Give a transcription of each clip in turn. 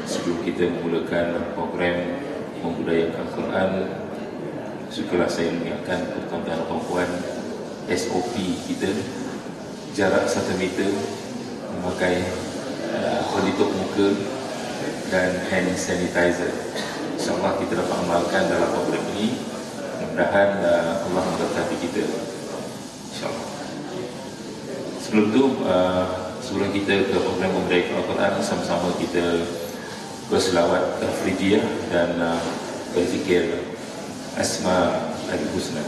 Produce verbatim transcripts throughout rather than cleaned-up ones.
sebelum kita memulakan program membudayakan Quran, sukalah saya mengingatkan kepada tuan-tuan dan puan S O P kita, jarak satu meter, memakai uh, pelitup muka dan hand sanitizer. InsyaAllah kita dapat amalkan dalam program ini. Mudah-mudahan uh, Allah memberkati kita, InsyaAllah. Sebelum tu, uh, sebelum kita ke program membudayakan Al-Quran, sama-sama kita berselawat tafrijiyah dan uh, berzikir Asma al-Husna.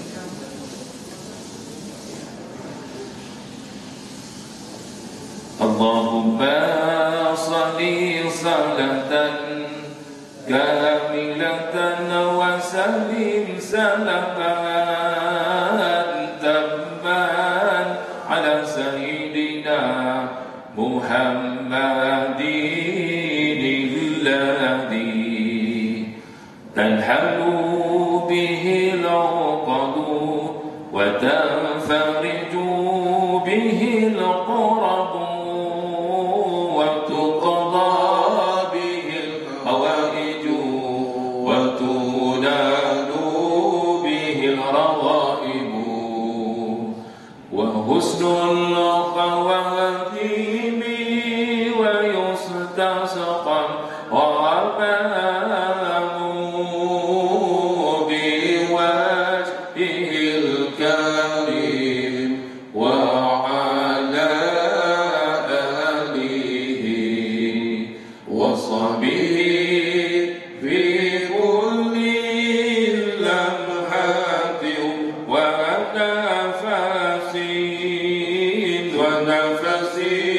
Allahumma salli salatan kamilatan wa sallim salaman tamman ala sayyidina Muhammadin alladhi tanhalu bihi al-uqadu wa tanfariju bihi al-qurabu حسن الخواتيم ويستسقى غمام بوجهه الكريم وعلى آله وصحبه في كل لمحة ونفس ونفس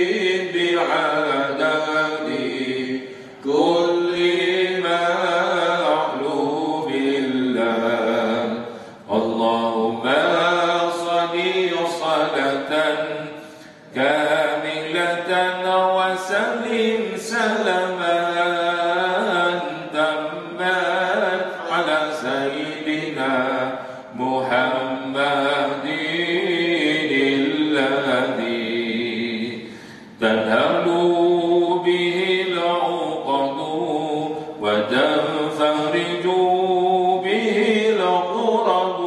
بعدد كل معلوم الله. اللهم صل صلاة كاملة وسلم سلاما تاما على سيدنا محمد تنهل به العقد وتنفرج به القرب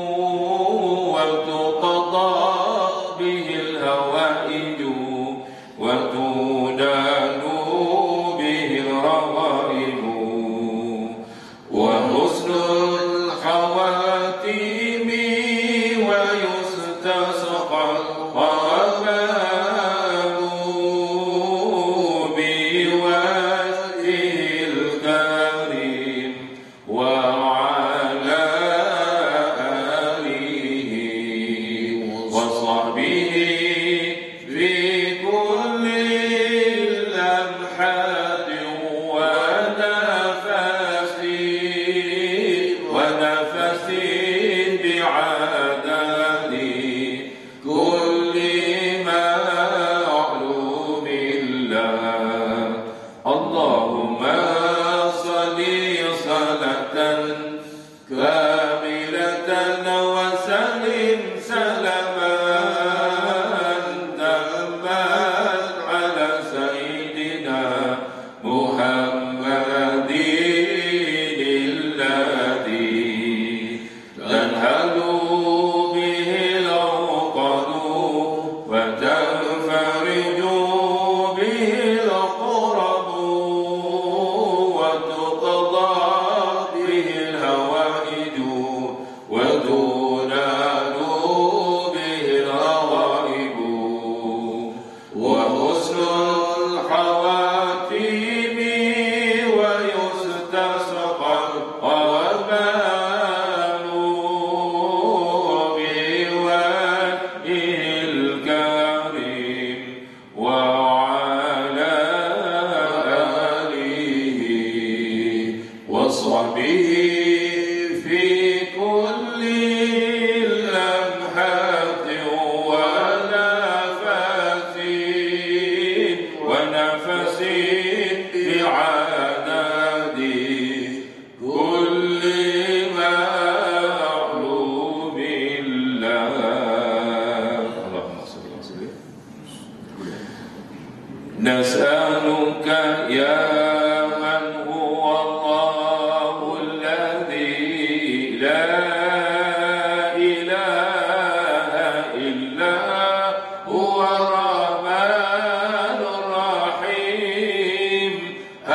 وتقضى به الهوائج وتنال به الروائب وحسن الخواتيم ويستسقى نسألك يا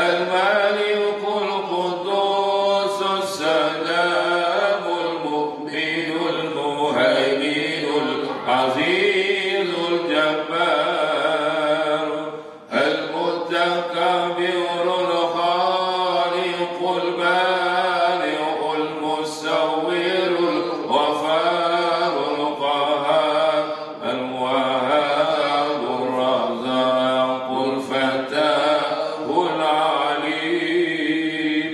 الملك القدوس السلام المؤمن المهيمن العزيز الجبار المتكبر الخالق البارئ المصور الغفار القهار الوهاب الرزاق الفتاح العليم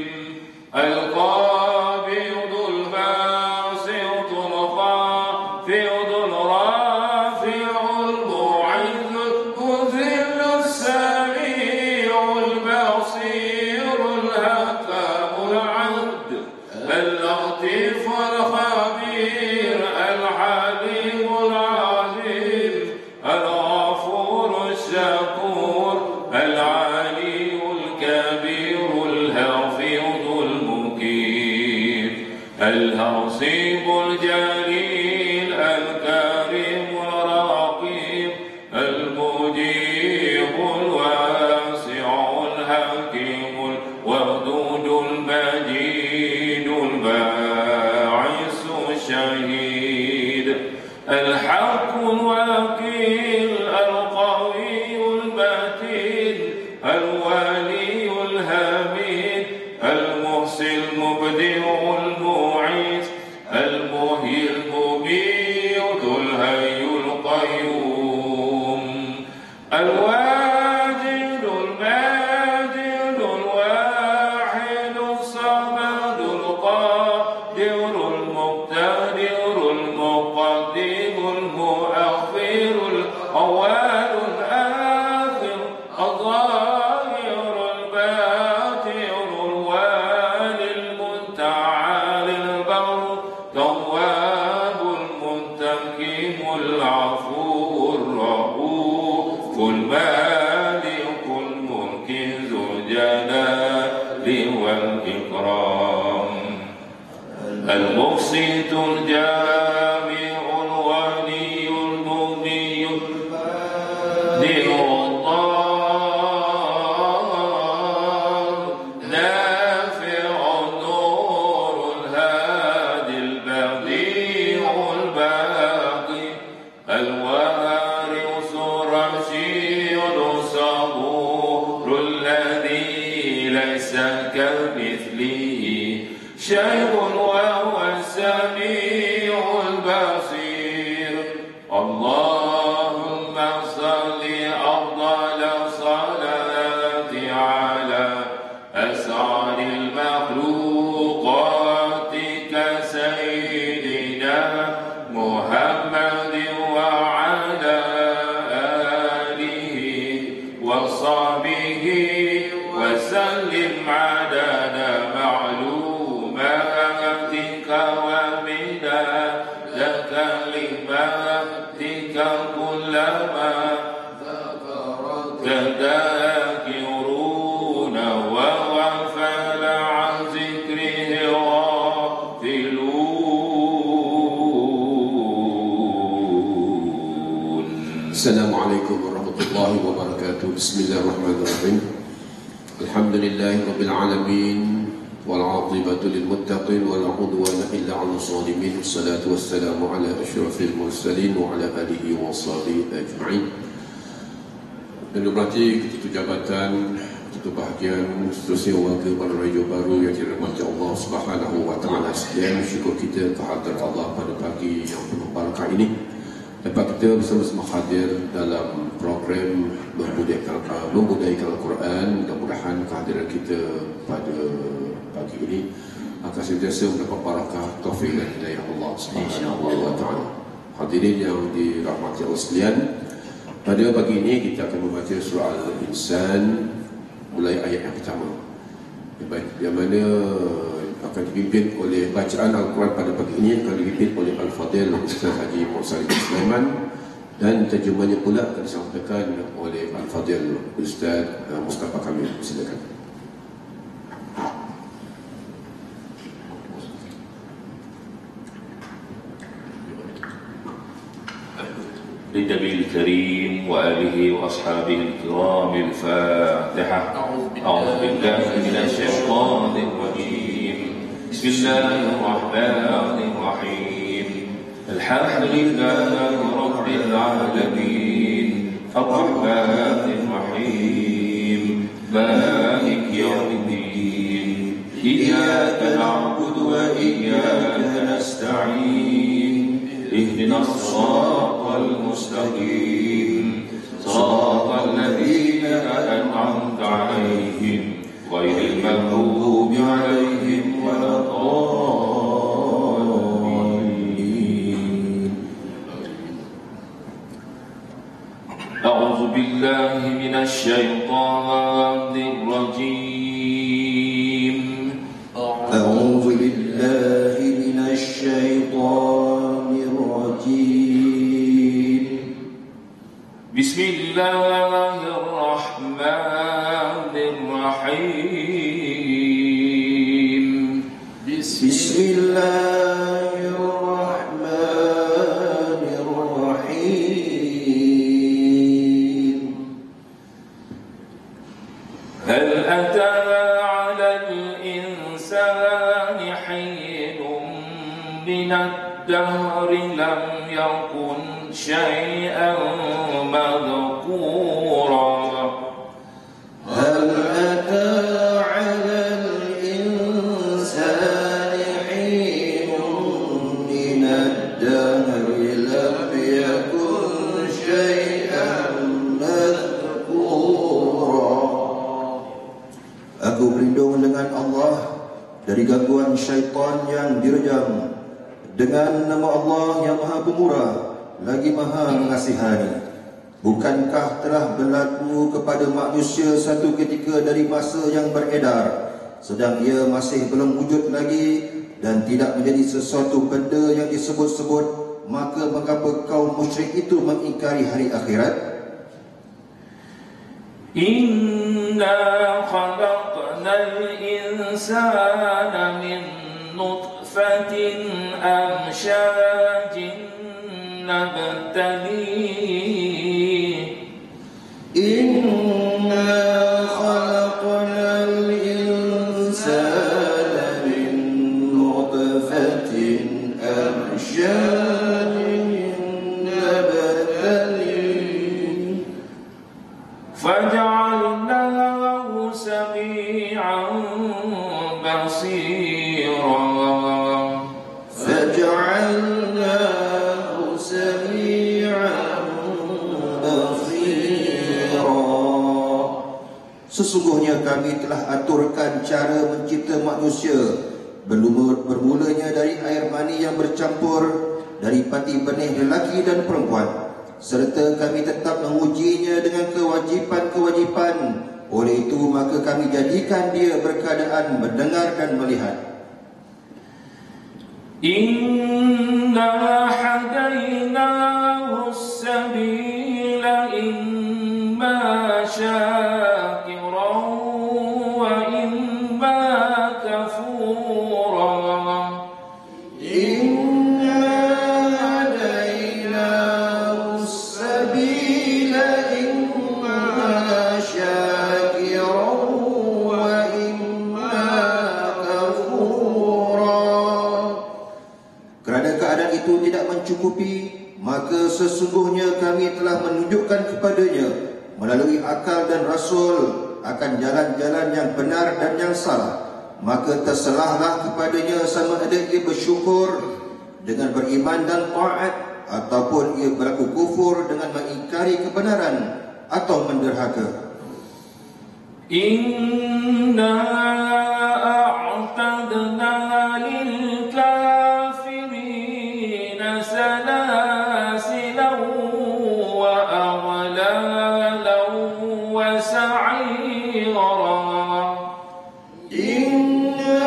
القابض الباسط الخافض الرافع المعز المذل السميع البصير الحكم العدل اللطيف الخبير الحليم العظيم الغفور الشكور العلي الكبير الحفيظ المقيم الحصيب الجليل الكريم الرقيب المجيب الواسع الحكيم الودود المجيد الباعث الشهيد الحق الوكيل القوي المتين الولي الحميد المحصي المبدع المعيد المحيي المميت الحي القيوم الواجد الماجد الواحد الصمد القادر المقتدر المقدم المؤخر الأول الآخر الظاهر الباطن الوالي المتعالي البر تواب المنتقم العفو الرؤوف المالك الملك ذو الجلال والإكرام المقسط الجامع الغني المغني ذي الضار نافع النور الهادي البديع الباقي الوارث الرشيد الصبور الذي ليس كمثله شيء وهو السميع البصير اللهم صل أفضل الصلاة على أسعد المخلوقات كسيدنا محمد وعلى آله وصحبه وسلم عدد معلوماتك ومداد كلماتك كلما ذاكرون وغفل عن ذكره غافلون. السلام عليكم ورحمة الله وبركاته. بسم الله الرحمن الرحيم. الحمد لله رب العالمين والعاقبة للمتقين ولا عدوان إلا على الظالمين والصلاة والسلام على أشرف المرسلين وعلى آله وصحبه أجمعين. Dan berarti ketua jabatan, ketua bahagian, seterusnya warga Bandar Raya Baru yang dirahmati Allah Subhanahu Wa Taala sekalian, syukur kita kehadirat Allah pada pagi yang penuh barakah ini. Dapat kita bersama-sama hadir dalam program membudayakan, membudayakan Al-Quran. Mudah-mudahan kehadiran kita pada pagi ini akan sentiasa mendapat barakah, taufik dan hidayah Allah Subhanahu Wa Taala. Hadirin yang dirahmati Allah sekalian, pada pagi ini kita akan membaca surah Al-Insan mulai ayat yang pertama, yang mana akan dipimpin oleh bacaan Al-Quran pada pagi ini akan dipimpin oleh Al-Fadil Ustaz Haji Muhammad Sulaiman, dan terjemahnya pula akan disampaikan oleh Al-Fadil Ustaz Mustafa Kamil. Silakan. للنبي الكريم وآله وأصحابه الكرام الفاتحة. أعوذ أعوذ بالله من الشيطان الرجيم بسم الله الرحمن الرحيم الحمد لله رب العالمين الرحمن الرحيم مالك يوم الدين إياك نعبد وإياك نستعين اهدنا الصراط المستقيم صراط الذين أنعمت عليهم غير المغضوب عليهم ولا الضالين. أعوذ بالله من الشيطان الرجيم أعوذ بالله من الشيطان الرجيم بسم الله الرحمن الرحيم بسم الله الرحمن الرحيم هل أتى على الإنسان حين من الدهر لم يكن شيئا مذكورا هل أتى على الإنسان حين من الدهر لم يكن شيئا مذكورا. Aku berlindung dengan Allah dari gangguan syaitan yang direjam dengan nama Allah yang Maha Pemurah lagi Maha Mengasihani. Bukankah telah berlaku kepada manusia satu ketika dari masa yang beredar, sedang ia masih belum wujud lagi dan tidak menjadi sesuatu benda yang disebut-sebut, maka mengapa kaum musyrik itu mengingkari hari akhirat? Inna khalaqnal insana min nutfatin amsyajin nabtalihi Inna khalaqnal insana min nutfatin amsyajin nabtalihi faj'alnahu sami'an basira faj'alnahu sami'an basira. Sesungguhnya kami telah aturkan cara mencipta manusia, bermulanya dari air mani yang bercampur dari pati benih lelaki dan perempuan, serta kami tetap mengujinya dengan kewajipan-kewajipan. Oleh itu maka kami jadikan dia berkeadaan mendengar dan melihat. Inna hadainahu as-sabila imma syakiran wa imma kafura. Inna hadainahu as-sabila imma syakiran wa imma kafura. Kerana keadaan itu tidak mencukupi, maka sesungguhnya kami telah menunjukkan kepadanya melalui akal dan rasul akan jalan-jalan yang benar dan yang salah. Maka terselahlah kepadanya sama ada ia bersyukur dengan beriman dan taat, ataupun ia berlaku kufur dengan mengingkari kebenaran atau menderhaka. Inna a'tadna lil kafirina salasilan wa aghlalan wa sa'ira. Inna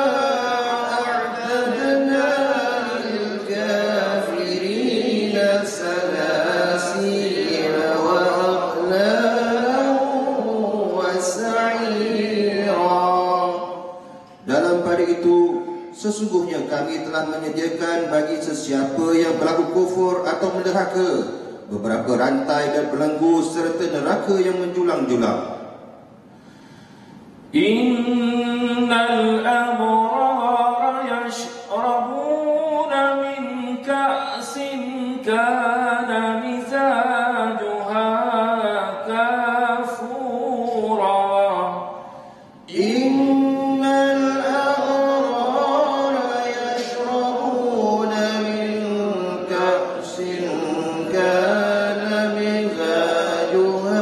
a'tadna lil kafirina salasila wa aghlalan wa sa'ira. Dalam pada itu, sesungguhnya kami telah menyediakan bagi sesiapa yang berlaku kufur atau menderhaka beberapa rantai dan belenggu serta neraka yang menjulang-julang. Innal abrara yashrabuna min ka'sin kana mizajuha kafura. Innal abrara yashrabuna min ka'sin kana mizajuha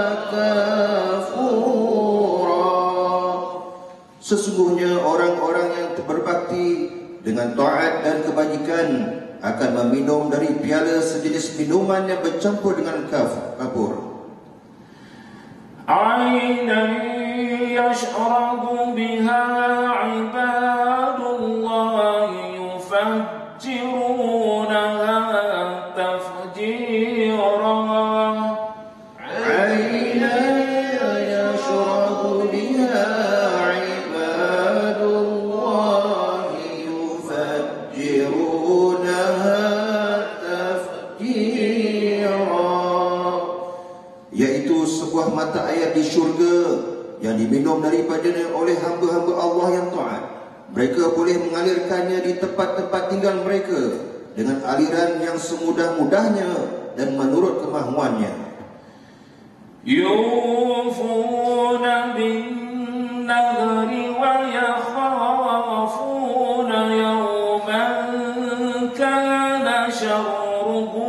kafura. Sesungguhnya orang-orang yang berbakti dengan taat dan kebajikan akan meminum dari piala sejenis minuman yang bercampur dengan kaf, kapur. Ainan yashrabu biha ibadullahi yufajjirunaha tafjira. Ainan yashrabu biha ibadullahi yufajjirunaha tafjira, yaitu sebuah mata air di syurga yang diminum daripadanya oleh hamba-hamba Allah yang taat. Mereka boleh mengalirkannya di tempat-tempat tinggal mereka dengan aliran yang semudah-mudahnya dan menurut kemahuannya. Yufuna bin nadhri wa yakhafuna yawman kana syarruhu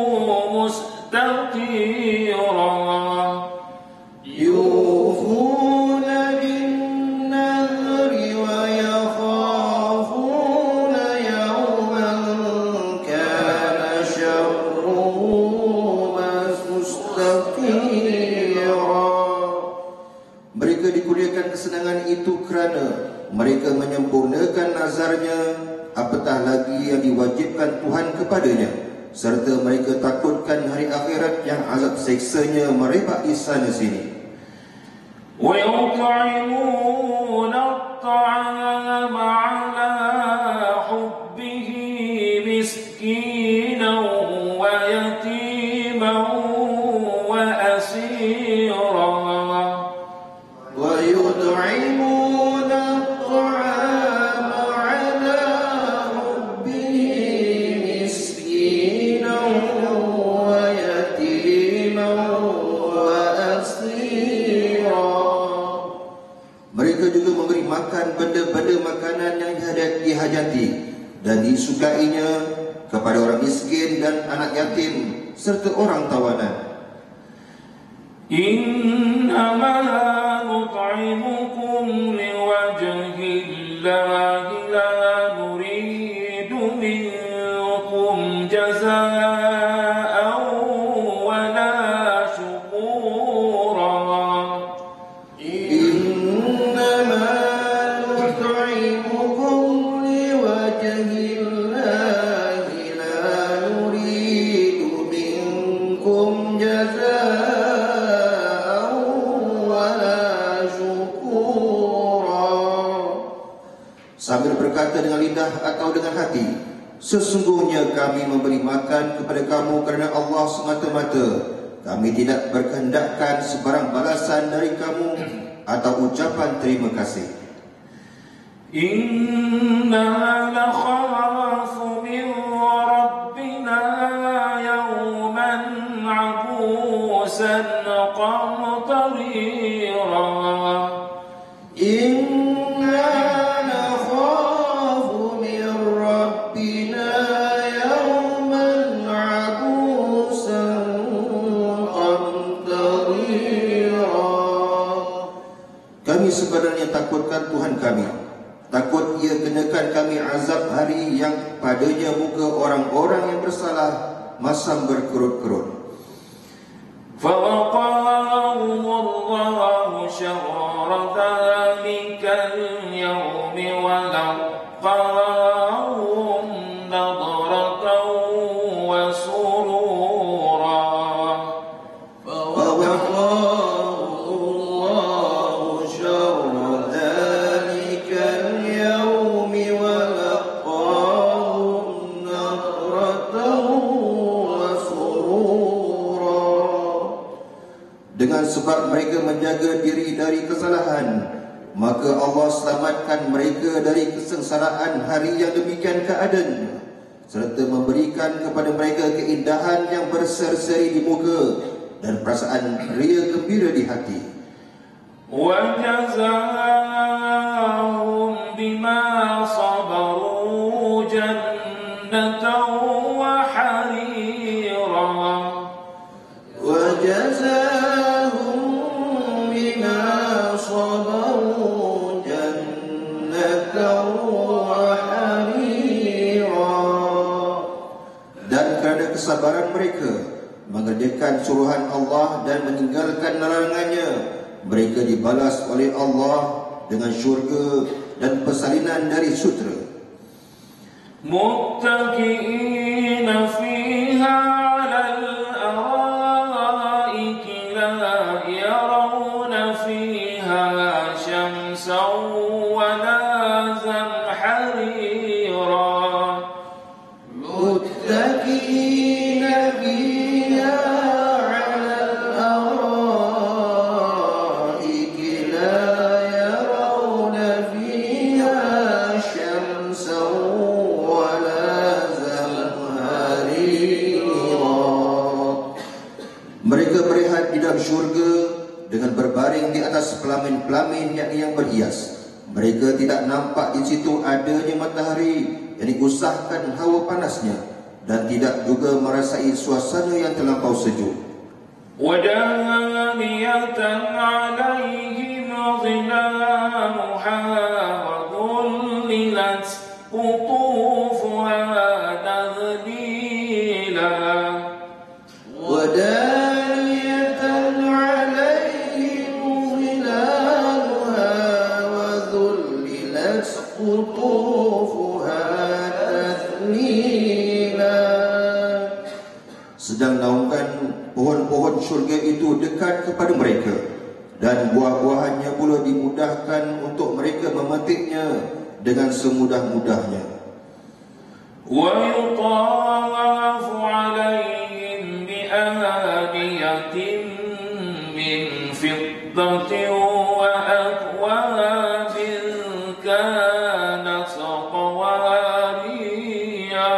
mustatira. Yufuna bin nadhri wa yakhafuna yawman kana syarruhu mustatira. Mereka dikurniakan kesenangan itu kerana mereka menyempurnakan nazarnya, apatah lagi yang diwajibkan Tuhan kepadanya, serta mereka takutkan hari akhirat yang azab seksanya merebak di sana sini. وَيُطْعِمُونَ الطَّعَامَ عَلَى حُبِّهِ مِسْكِينًا وَيَتِيمًا وَأَسِيرًا. وَيُطْعِمُونَ الطَّعَامَ عَلَى حُبِّهِ مِسْكِينًا وَيَتِيمًا وَأَسِيرًا. Mereka juga memberi makan benda-benda makanan yang dihajati dan disukainya kepada orang miskin dan anak yatim serta orang tawanan. إِنَّمَا نُطْعِمُكُمْ لِوَجْهِ اللَّهِ لَا نُرِيدُ مِنكُمْ جَزَاءً وَلَا شُكُورًا. إنما نطعمكم لوجه الله لا نريد منكم جزاء ولا شكورا. Sambil berkata dengan lidah atau dengan hati, sesungguhnya kami memberi makan kepada kamu kerana Allah semata-mata. Kami tidak berkehendakkan sebarang balasan dari kamu atau ucapan terima kasih. إِنَّا نَخَافُ مِنْ رَبِّنَا يَوْمًا عَبُوسًا قَمْطَرِيرًا. Inna nakhafu min rabbina yawman abusan qamtarira. Kami sebenarnya takutkan Tuhan kami, takut ia kenakan kami azab hari yang padanya muka orang-orang yang bersalah masam berkerut-kerut. فَوَقَاهُمُ اللَّهُ شَرَّ ذَلِكَ الْيَوْمِ وَلَقَّاهُمْ نَضْرَةً وَسُرُورًا. فَوَقَاهُمُ اللَّهُ شَرَّ ذَلِكَ الْيَوْمِ وَلَقَّاهُمْ نَضْرَةً وَسُرُورًا. Dengan sebab mereka menjaga diri dari kesalahan, maka Allah selamatkan mereka dari kesengsaraan hari yang demikian keadaannya, serta memberikan kepada mereka keindahan yang berseri-seri di muka dan perasaan ria gembira di hati. وَجَزَاهُمْ بِمَا صَبَرُوا جَنَّةً وَحَرِيرًا وَجَزَاهُمْ بِمَا صَبَرُوا جَنَّةً وَحَرِيرًا. Dan kerana kesabaran mereka mengerjakan suruhan Allah dan meninggalkan larangannya, mereka dibalas oleh Allah dengan syurga dan persalinan dari sutera. مُتَّكِئِينَ فِيهَا عَلَى الْأَرَائِكِ لَا يَرَوْنَ فِيهَا شَمْسًا وَلَا زَمْهَرِيرًا مُتَّكِئِينَ فِيهَا عَلَى الْأَرَائِكِ لَا يَرَوْنَ فِيهَا شَمْسًا وَلَا زَمْهَرِيرًا. Mereka berehat di dalam syurga dengan berbaring di atas pelamin-pelamin yakni yang berhias. Mereka tidak nampak di situ adanya matahari yang diusahkan hawa panasnya, dan tidak juga merasai suasana yang terlampau sejuk. وَدَانِيَةً عَلَيْهِمْ ظِلَالُهَا وَظُلِّلَتْ قُطُوفُهَا تَذْلِيلًا وَدَانِيَةً عَلَيْهِمْ ظِلَالُهَا وَذُلِّلَتْ قُطُوفُهَا تَذْلِيلًا. Sedang naungan pohon-pohon syurga itu dekat kepada mereka, dan buah-buahannya pula dimudahkan untuk mereka memetiknya dengan semudah-mudahnya. وَيُطَافُ عَلَيْهِمْ بِآنِيَةٍ مِّن فِضَّةٍ وَأَكْوَابٍ كَانَتْ قَوَارِيرَا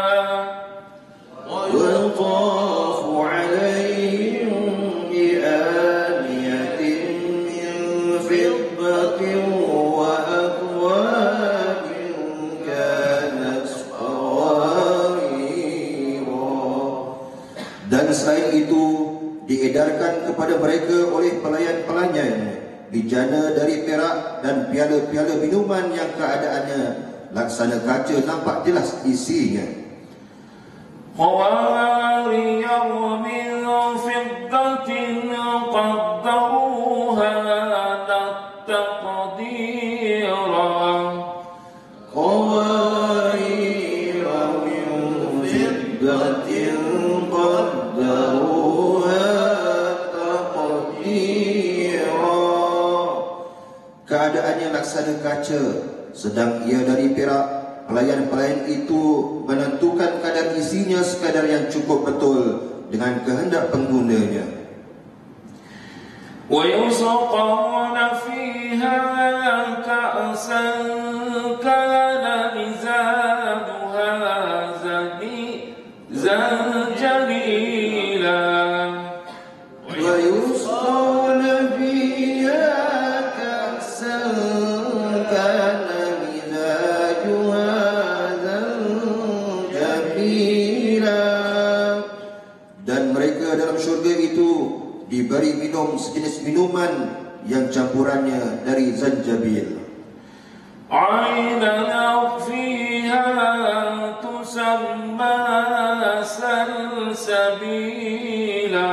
وَيُطَافُ عَلَيْهِمْ بِآنِيَةٍ مِّن فِضَّةٍ وَأَكْوَابٍ كَانَتْ قَوَارِيرَا. Dan selain itu diedarkan kepada mereka oleh pelayan-pelayan bijana dari perak dan piala-piala minuman yang keadaannya laksana kaca nampak jelas isinya. قَوَارِيرَ مِن فِضَّةٍ قَدَّرُوهَا تَقْدِيرًا قَوَارِيرَ مِن فِضَّةٍ قَدَّرُوهَا تَقْدِيرًا. Keadaannya laksana kaca, sedang ia dari perak. Pelayan-pelayan itu menentukan kadar isinya sekadar yang cukup betul dengan kehendak penggunanya. وَيُسْقَوْنَ فِيهَا كَأْسًا كَانَ مِزَاجُهَا زَنجَبِيلًا وَيُسْقَوْنَ فِيهَا كَأْسًا كَانَ مِزَاجُهَا زَنجَبِيلًا. Dan mereka dalam syurga itu diberi minum sejenis minuman yang campurannya dari zanjabil. عَيْنًا فِيهَا تُسَمَّى سَلْسَبِيلًا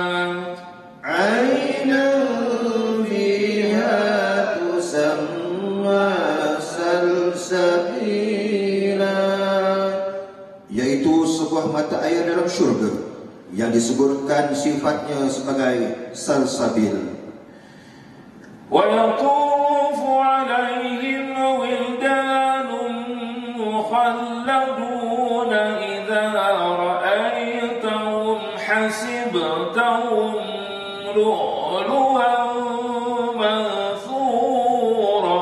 عَيْنًا فِيهَا تُسَمَّى سَلْسَبِيلًا, yaitu sebuah mata air dalam syurga yang disebutkan sifatnya sebagai salsabil. وَيَطُوفُ عَلَيْهِمْ وِلْدَانٌ مُخَلَّدُونَ إِذَا رَأَيْتَهُمْ حَسِبْتَهُمْ لُؤْلُؤًا مَنثُورًا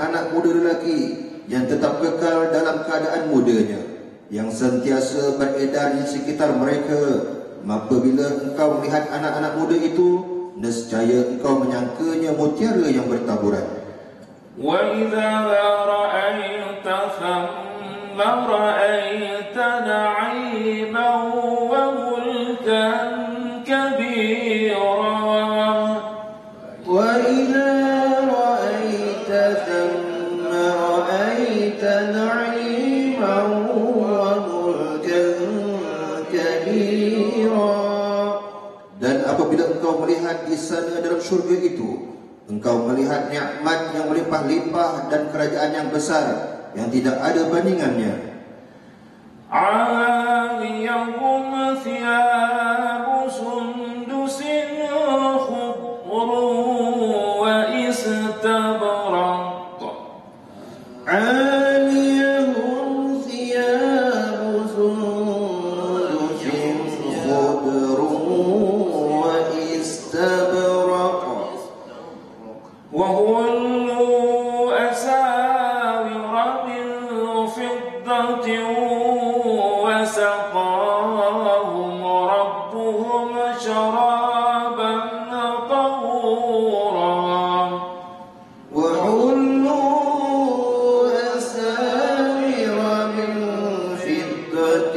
anak-anak muda lelaki yang tetap kekal dalam keadaan mudanya, yang sentiasa beredar di sekitar mereka. Apabila engkau melihat anak-anak muda itu, nescaya engkau menyangkanya mutiara yang bertaburan. Wa idza ra'aita thamma ra'aita na'iman wa mulkan kabira. Wa idza ra'aita thamma ra'aita na'iman wa mulkan kabira. Dan apabila engkau melihat di sana dalam syurga itu, engkau melihat nikmat yang melimpah-limpah dan kerajaan yang besar yang tidak ada bandingannya. Aliyahum thiyabu sundusin khudrun wa istabraq. Aliyahum thiyabu sundusin khudrun wa istabraq. وَهُلُّوا أَسَاوِرَ مِن فِضَّةٍ وَسَقَاهُمْ رَبُّهُمْ شَرَابًا طَهُورًا. وَحُلُّوا أَسَاوِرَ مِن فِضَّةٍ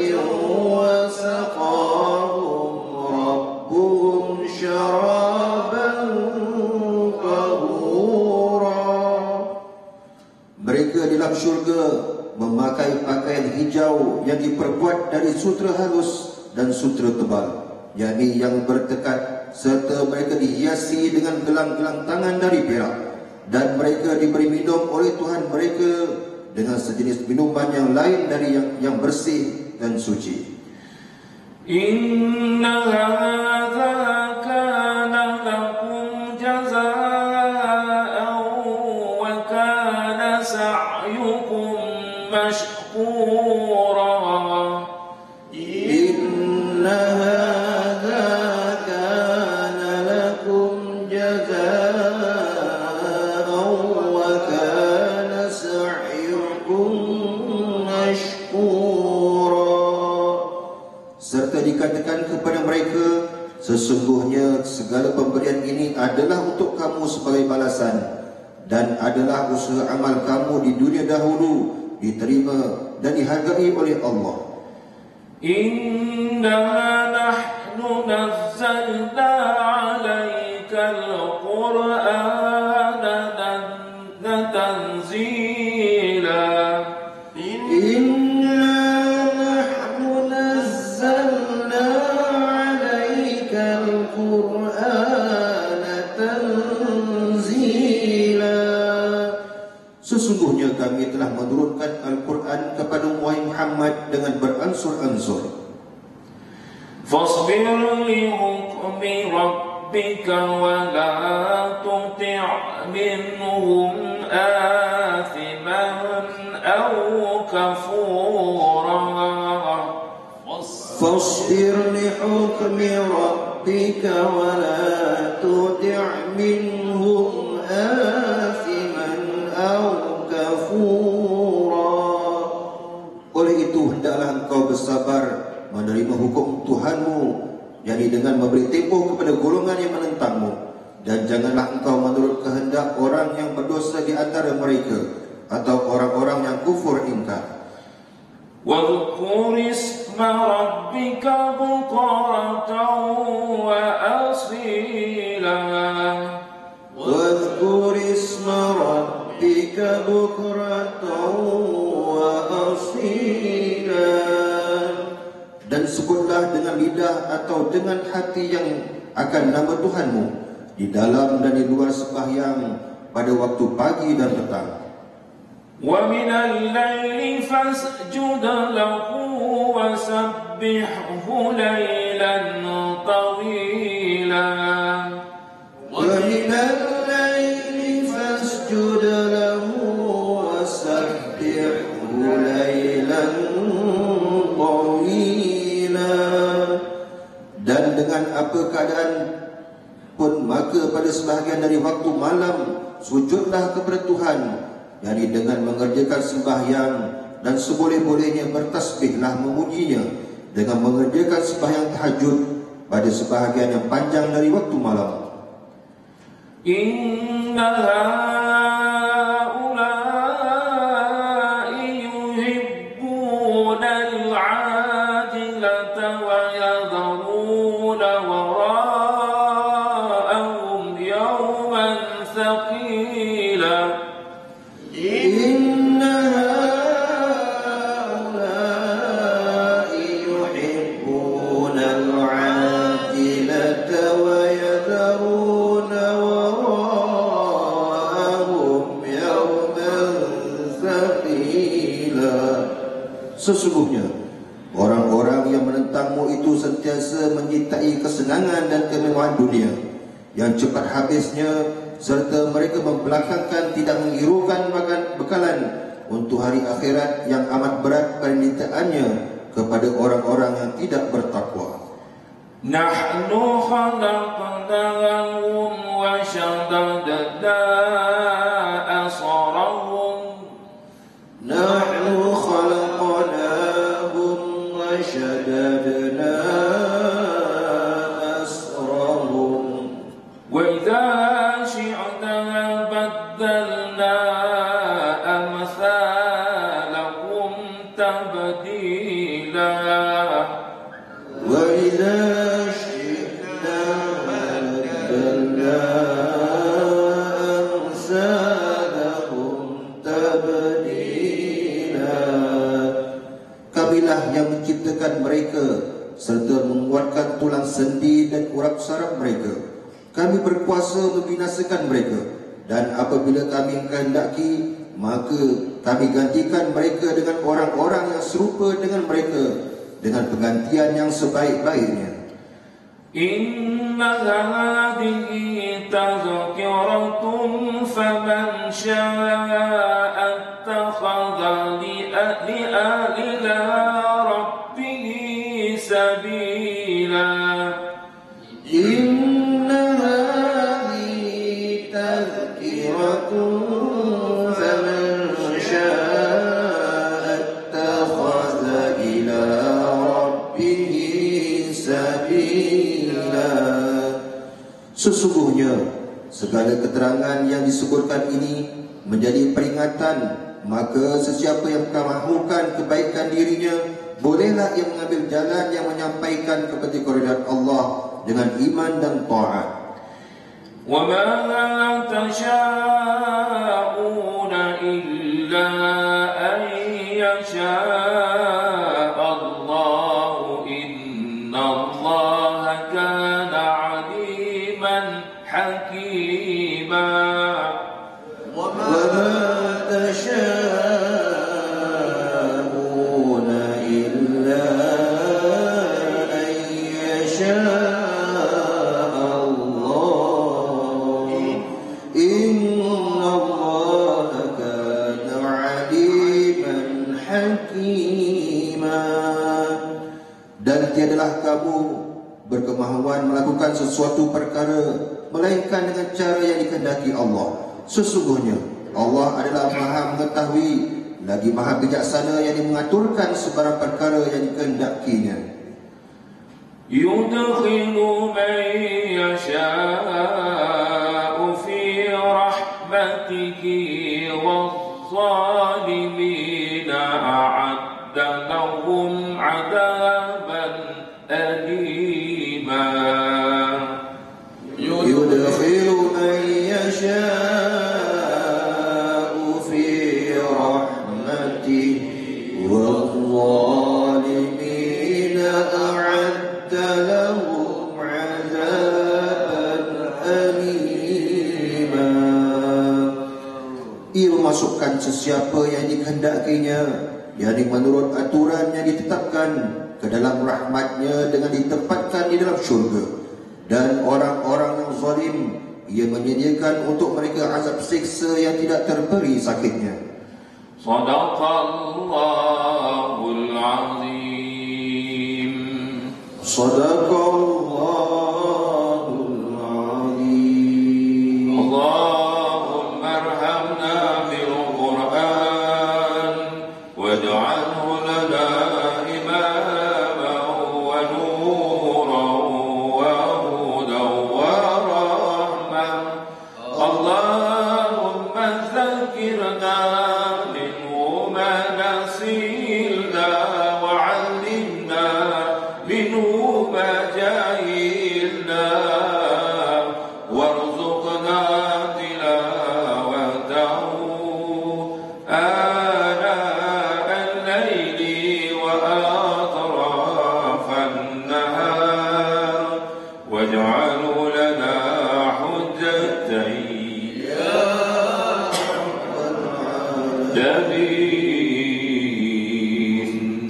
وَسَقَاهُمْ رَبُّهُمْ شَرَابًا mereka di dalam syurga memakai pakaian hijau yang diperbuat dari sutra halus dan sutra tebal, yakni yang bertekad, serta mereka dihiasi dengan gelang-gelang tangan dari perak, dan mereka diberi minum oleh Tuhan mereka dengan sejenis minuman yang lain dari yang, yang bersih dan suci. Inna hadza kana lakum jazaa'an wa kana sa'yukum mashkura. Inna hadza kana lakum jazaa'an wa kana sa'yukum mashkura. Serta dikatakan kepada mereka, sesungguhnya segala pemberian ini adalah untuk kamu sebagai balasan, dan adalah usaha amal kamu di dunia dahulu diterima dan dihargai oleh Allah. Inna nahnu nazzalna 'alaikal Qur'ana tanzila. Inna nahnu nazzalna 'alaikal Qur'ana tanzila. Sesungguhnya kami telah menurunkan Al-Quran kepada Muhammad dengan beransur-ansur. Fasbir li hukmi rabbika wa la tuti' minhum athiman aw kafura. Fasbir li hukmi rabbika wa la tuti' minhum athiman aw kafura. Oleh itu hendaklah engkau bersabar menerima hukum Tuhanmu, yakni dengan memberi tempoh kepada golongan yang menentangmu, dan janganlah engkau menurut kehendak orang yang berdosa di antara mereka atau orang-orang yang kufur ingkar. Wadhkur isma rabbika bukratan wa asila. Wadhkur isma rabbika bukratan wa asila. Dan sebutlah dengan lidah atau dengan hati yang akan nama Tuhanmu di dalam dan di luar sembahyang pada waktu pagi dan petang. Wa minal laili fasjud lahu wa sabbihhu laylan tawila. Wa minal laili fasjud lahu wa sabbihhu laylan tawila. Dan dengan apa keadaan pun, maka pada sebahagian dari waktu malam sujudlah kepada Tuhan, yakni dengan mengerjakan sembahyang, dan seboleh-bolehnya bertasbihlah memujinya dengan mengerjakan sembahyang tahajud pada sebahagian yang panjang dari waktu malam. Inna haula'i yuhibbuna al-'ajilata wa yadharuna wara'ahum yawman thaqila. Inna haula'i yuhibbuna al-'ajilata wa yadharuna wara'ahum yawman thaqila. Sesungguhnya orang-orang yang menentangmu itu sentiasa menyintai kesenangan dan kemewahan dunia yang cepat habisnya, serta mereka membelakangkan tidak mengirukan bekalan untuk hari akhirat yang amat berat penderitaannya kepada orang-orang yang tidak bertakwa. Nahnu khalaqnahum wa shaddadna asrahum. Nahnu khalaqnahum wa shaddadna asrahum. Wa idza syi'na baddalna amthalakum tabdila. Wa idza syi'na baddalna amthalakum tabdila. Kamilah yang menciptakan mereka serta menguatkan tulang sendi dan urat saraf mereka. Kami berkuasa membinasakan mereka, dan apabila kami kehendaki, maka kami gantikan mereka dengan orang-orang yang serupa dengan mereka dengan penggantian yang sebaik-baiknya. Inna hadhihi tadhkiratun faman syaa'a attakhadha ila rabbih sabila. Inna hadhihi tadhkiratun faman syaa'a attakhadha ila rabbih sabila. Sesungguhnya segala keterangan yang disebutkan ini menjadi peringatan, maka sesiapa yang mahukan kebaikan dirinya, bolehlah ia mengambil jalan yang menyampaikan kepada keridhaan Allah dengan iman dan taat. Wa ma tasha'una illa an yasha'a Allah. Inna Allah kana 'aliman hakima. Wa ma tasha'una illa an yasha'a tiadalah kamu berkemahuan melakukan sesuatu perkara melainkan dengan cara yang dikehendaki Allah. Sesungguhnya Allah adalah Maha mengetahui lagi Maha bijaksana yang mengaturkan sebarang perkara yang dikehendakinya. Yudkhilu man yasha'u fi rahmatihi wadh-dhalimina a'adda lahum 'adaban alima. Yudkhilu man yasha'u fi rahmatihi wadh-dhalimina a'adda lahum 'adaban alima. Ia memasukkan sesiapa yang dikehendakinya, yakni menurut aturan yang ditetapkan, ke dalam rahmatnya dengan ditempatkan di dalam syurga. Dan orang-orang yang zalim, ia menyediakan untuk mereka azab siksa yang tidak terperi sakitnya. Sadaqallahul azim. Sadaqallahul azim. Allahumma arhamna bil Qur'an واجعله لنا حجتين يا رب العالمين.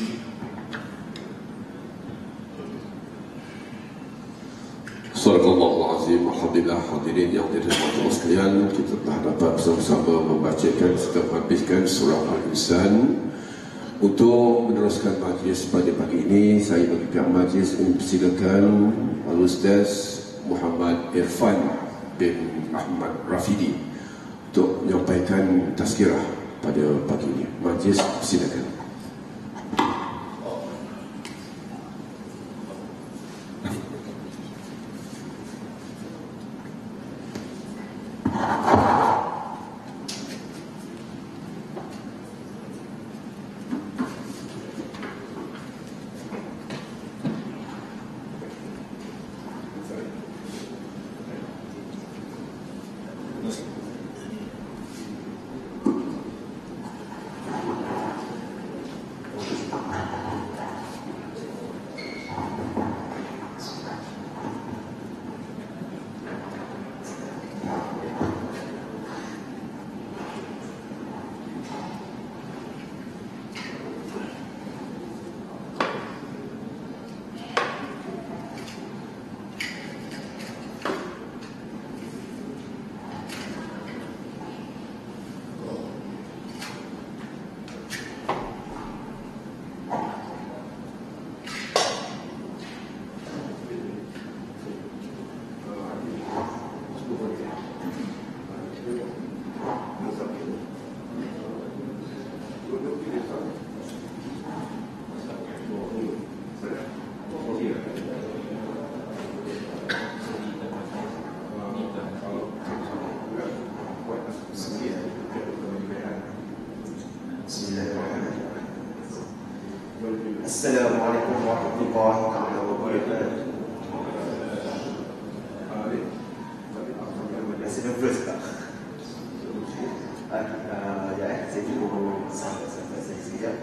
Sadaqallahul Azim. Alhamdulillah, hadirin yang dirahmati Allah sekalian, kita telah dapat bersama-sama membacakan serta menghabiskan surah Al-Insan. Untuk meneruskan majlis pada pagi ini, saya bagi pihak majlis mempersilakan Al-Ustaz Muhammad Irfan bin Ahmad Rafidi untuk menyampaikan tazkirah pada pagi ini. Majlis silakan. Assalamualaikum warahmatullahi wabarakatuh. Masih nervous tak? Uh, ya, saya cuba sampai-sampai saya sekejap.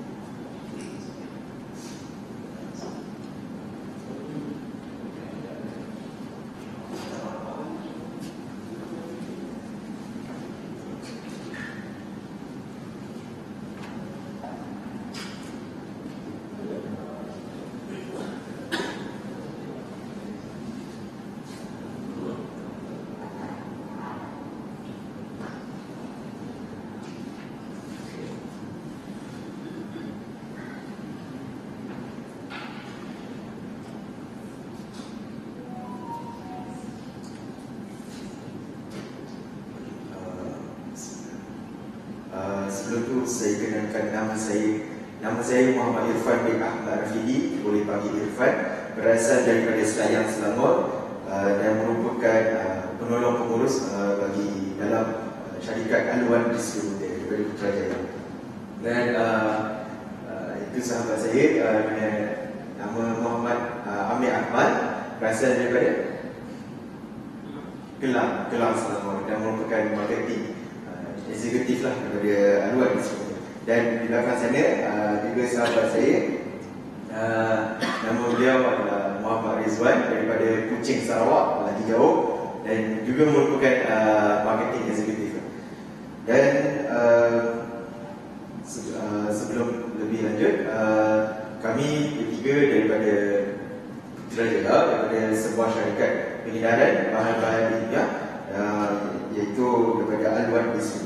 Sebelum itu saya kenalkan nama saya. Nama saya Muhammad Irfan bin Ahmad Rafidi, boleh panggil Irfan, berasal daripada Selayang, Selangor, uh, dan merupakan uh, penolong pengurus uh, bagi dalam uh, syarikat Al-Wan Distributor daripada Putrajaya. Dan uh, uh, itu sahabat saya, uh, nama Muhammad uh, Amir Ahmad, berasal daripada Kelang, Kelang Selangor, dan merupakan marketing eksekutif lah daripada Al-Wan Distributor. Dan di belakang sana uh, juga sahabat saya, uh, nama beliau adalah Muhammad Rizwan daripada Kuching, Sarawak, lagi jauh, dan juga merupakan uh, marketing eksekutif. Dan uh, se uh, sebelum lebih lanjut, uh, kami bertiga daripada Putrajaya, daripada sebuah syarikat pengedaran bahan-bahan minyak, uh, iaitu daripada Al-Wan Distributor.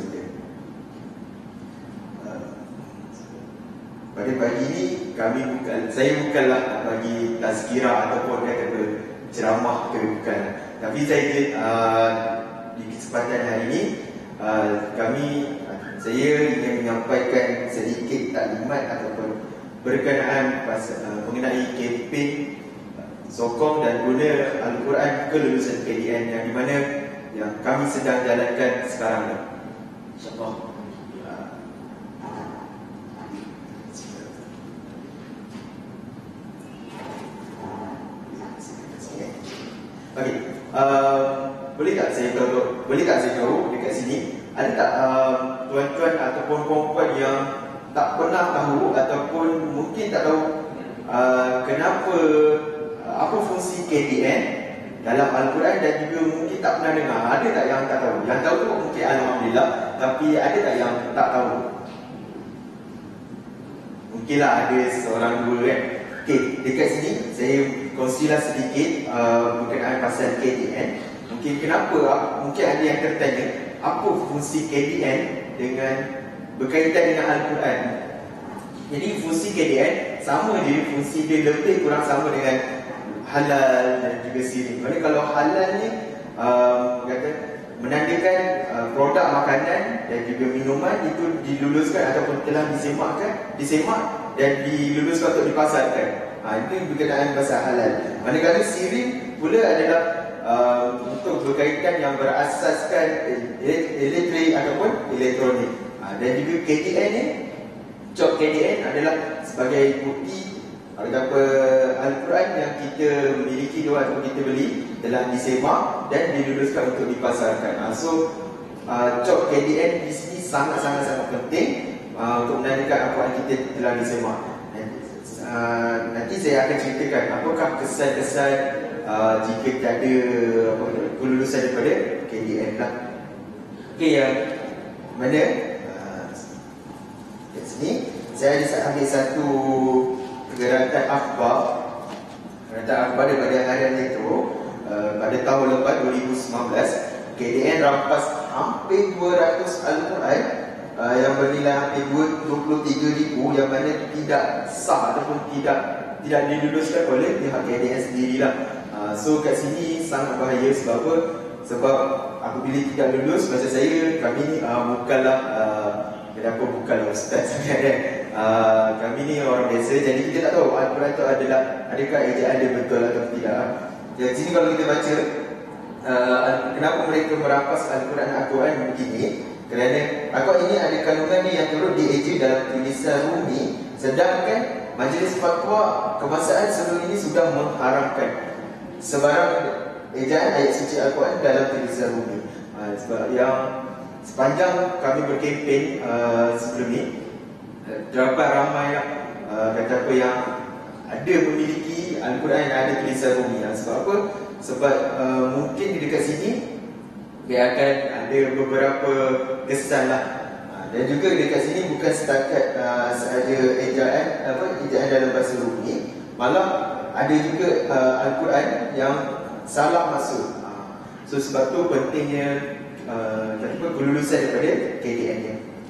Pada pagi ini kami bukan, saya bukanlah nak bagi tazkirah ataupun kata ceramah ke, bukan. Tapi saya uh, di kesempatan hari ini uh, kami saya ingin menyampaikan sedikit taklimat ataupun berkenaan pasal, uh, mengenai kempen sokong dan guna Al-Quran kelulusan K D N yang di mana yang kami sedang jalankan sekarang ni. InsyaAllah. Okey, uh, boleh tak saya tahu, boleh tak saya tahu dekat sini ada tak uh, tuan-tuan ataupun puan-puan yang tak pernah tahu ataupun mungkin tak tahu uh, kenapa uh, apa fungsi K D N dalam Al-Quran dan juga mungkin tak pernah dengar. Ada tak yang tak tahu? Yang tahu tu mungkin Alhamdulillah, tapi ada tak yang tak tahu? Mungkinlah ada seorang dua kan. Okey, dekat sini saya kongsilah sedikit uh, berkenaan pasal K D N. Mungkin kenapa, mungkin ada yang tertanya, apa fungsi K D N dengan berkaitan dengan Al-Quran. Jadi fungsi K D N sama je, fungsi dia lebih kurang sama dengan halal dan juga syirik. Maksudnya kalau halal ni um, kata menandakan uh, produk makanan dan juga minuman itu diluluskan ataupun telah disemakkan, disemak dan diluluskan untuk dipasarkan. Ha, itu berkenaan pasal halal. Manakala syirik pula adalah uh, untuk berkaitan yang berasaskan elektrik ataupun elektronik. Ha, dan juga K D N ni, cop K D N adalah sebagai bukti apa Al-Quran yang kita miliki dua atau kita beli telah disemak dan diluluskan untuk dipasarkan. Ha, so uh, cop K D N di sini sangat-sangat sangat penting uh, untuk menandakan Al-Quran kita telah disemak. Uh, nanti saya akan ceritakan apakah kesan-kesan uh, jika tak ada apa, kelulusan daripada K D N lah. Okey, yang mana uh, kat sini saya ada ambil satu Geratan akhbar Geratan akhbar daripada harian Metro uh, pada tahun lepas dua ribu sembilan belas. K D N rampas hampir dua ratus Al-Quran uh, yang bernilai hampir dua puluh tiga ribu yang mana tidak sah ataupun tidak tidak diluluskan oleh pihak K D N sendirilah. Uh, so kat sini sangat bahaya. Sebab apa? Sebab apabila tidak lulus, macam saya, kami ni uh, bukanlah uh, kenapa bukanlah ustaz sangat kan. Uh, kami ni orang biasa, jadi kita tak tahu Al-Quran itu adalah adakah ejaan dia betul atau tidak. Jadi sini kalau kita baca uh, kenapa mereka merampas Al-Quran Al-Quran begini, kerana Al-Quran ini ada kandungan ni yang turut dieja dalam tulisan Rumi, sedangkan Majlis Fatwa Kebangsaan sebelum ini sudah mengharamkan sebarang ejaan ayat suci Al-Quran dalam tulisan Rumi. uh, Sebab yang sepanjang kami berkempen uh, sebelum ni, terdapat ramai uh, kata apa yang ada memiliki Al-Quran yang ada tulisan Rumi. Sebab apa? Sebab uh, mungkin di dekat sini dia akan ada beberapa kesan lah. uh, Dan juga dekat sini bukan setakat uh, sahaja ejaan apa ejaan dalam bahasa Rumi, malah ada juga uh, Al-Quran yang salah maksud. uh, So sebab tu pentingnya uh, kata apa kelulusan daripada K D N-nya.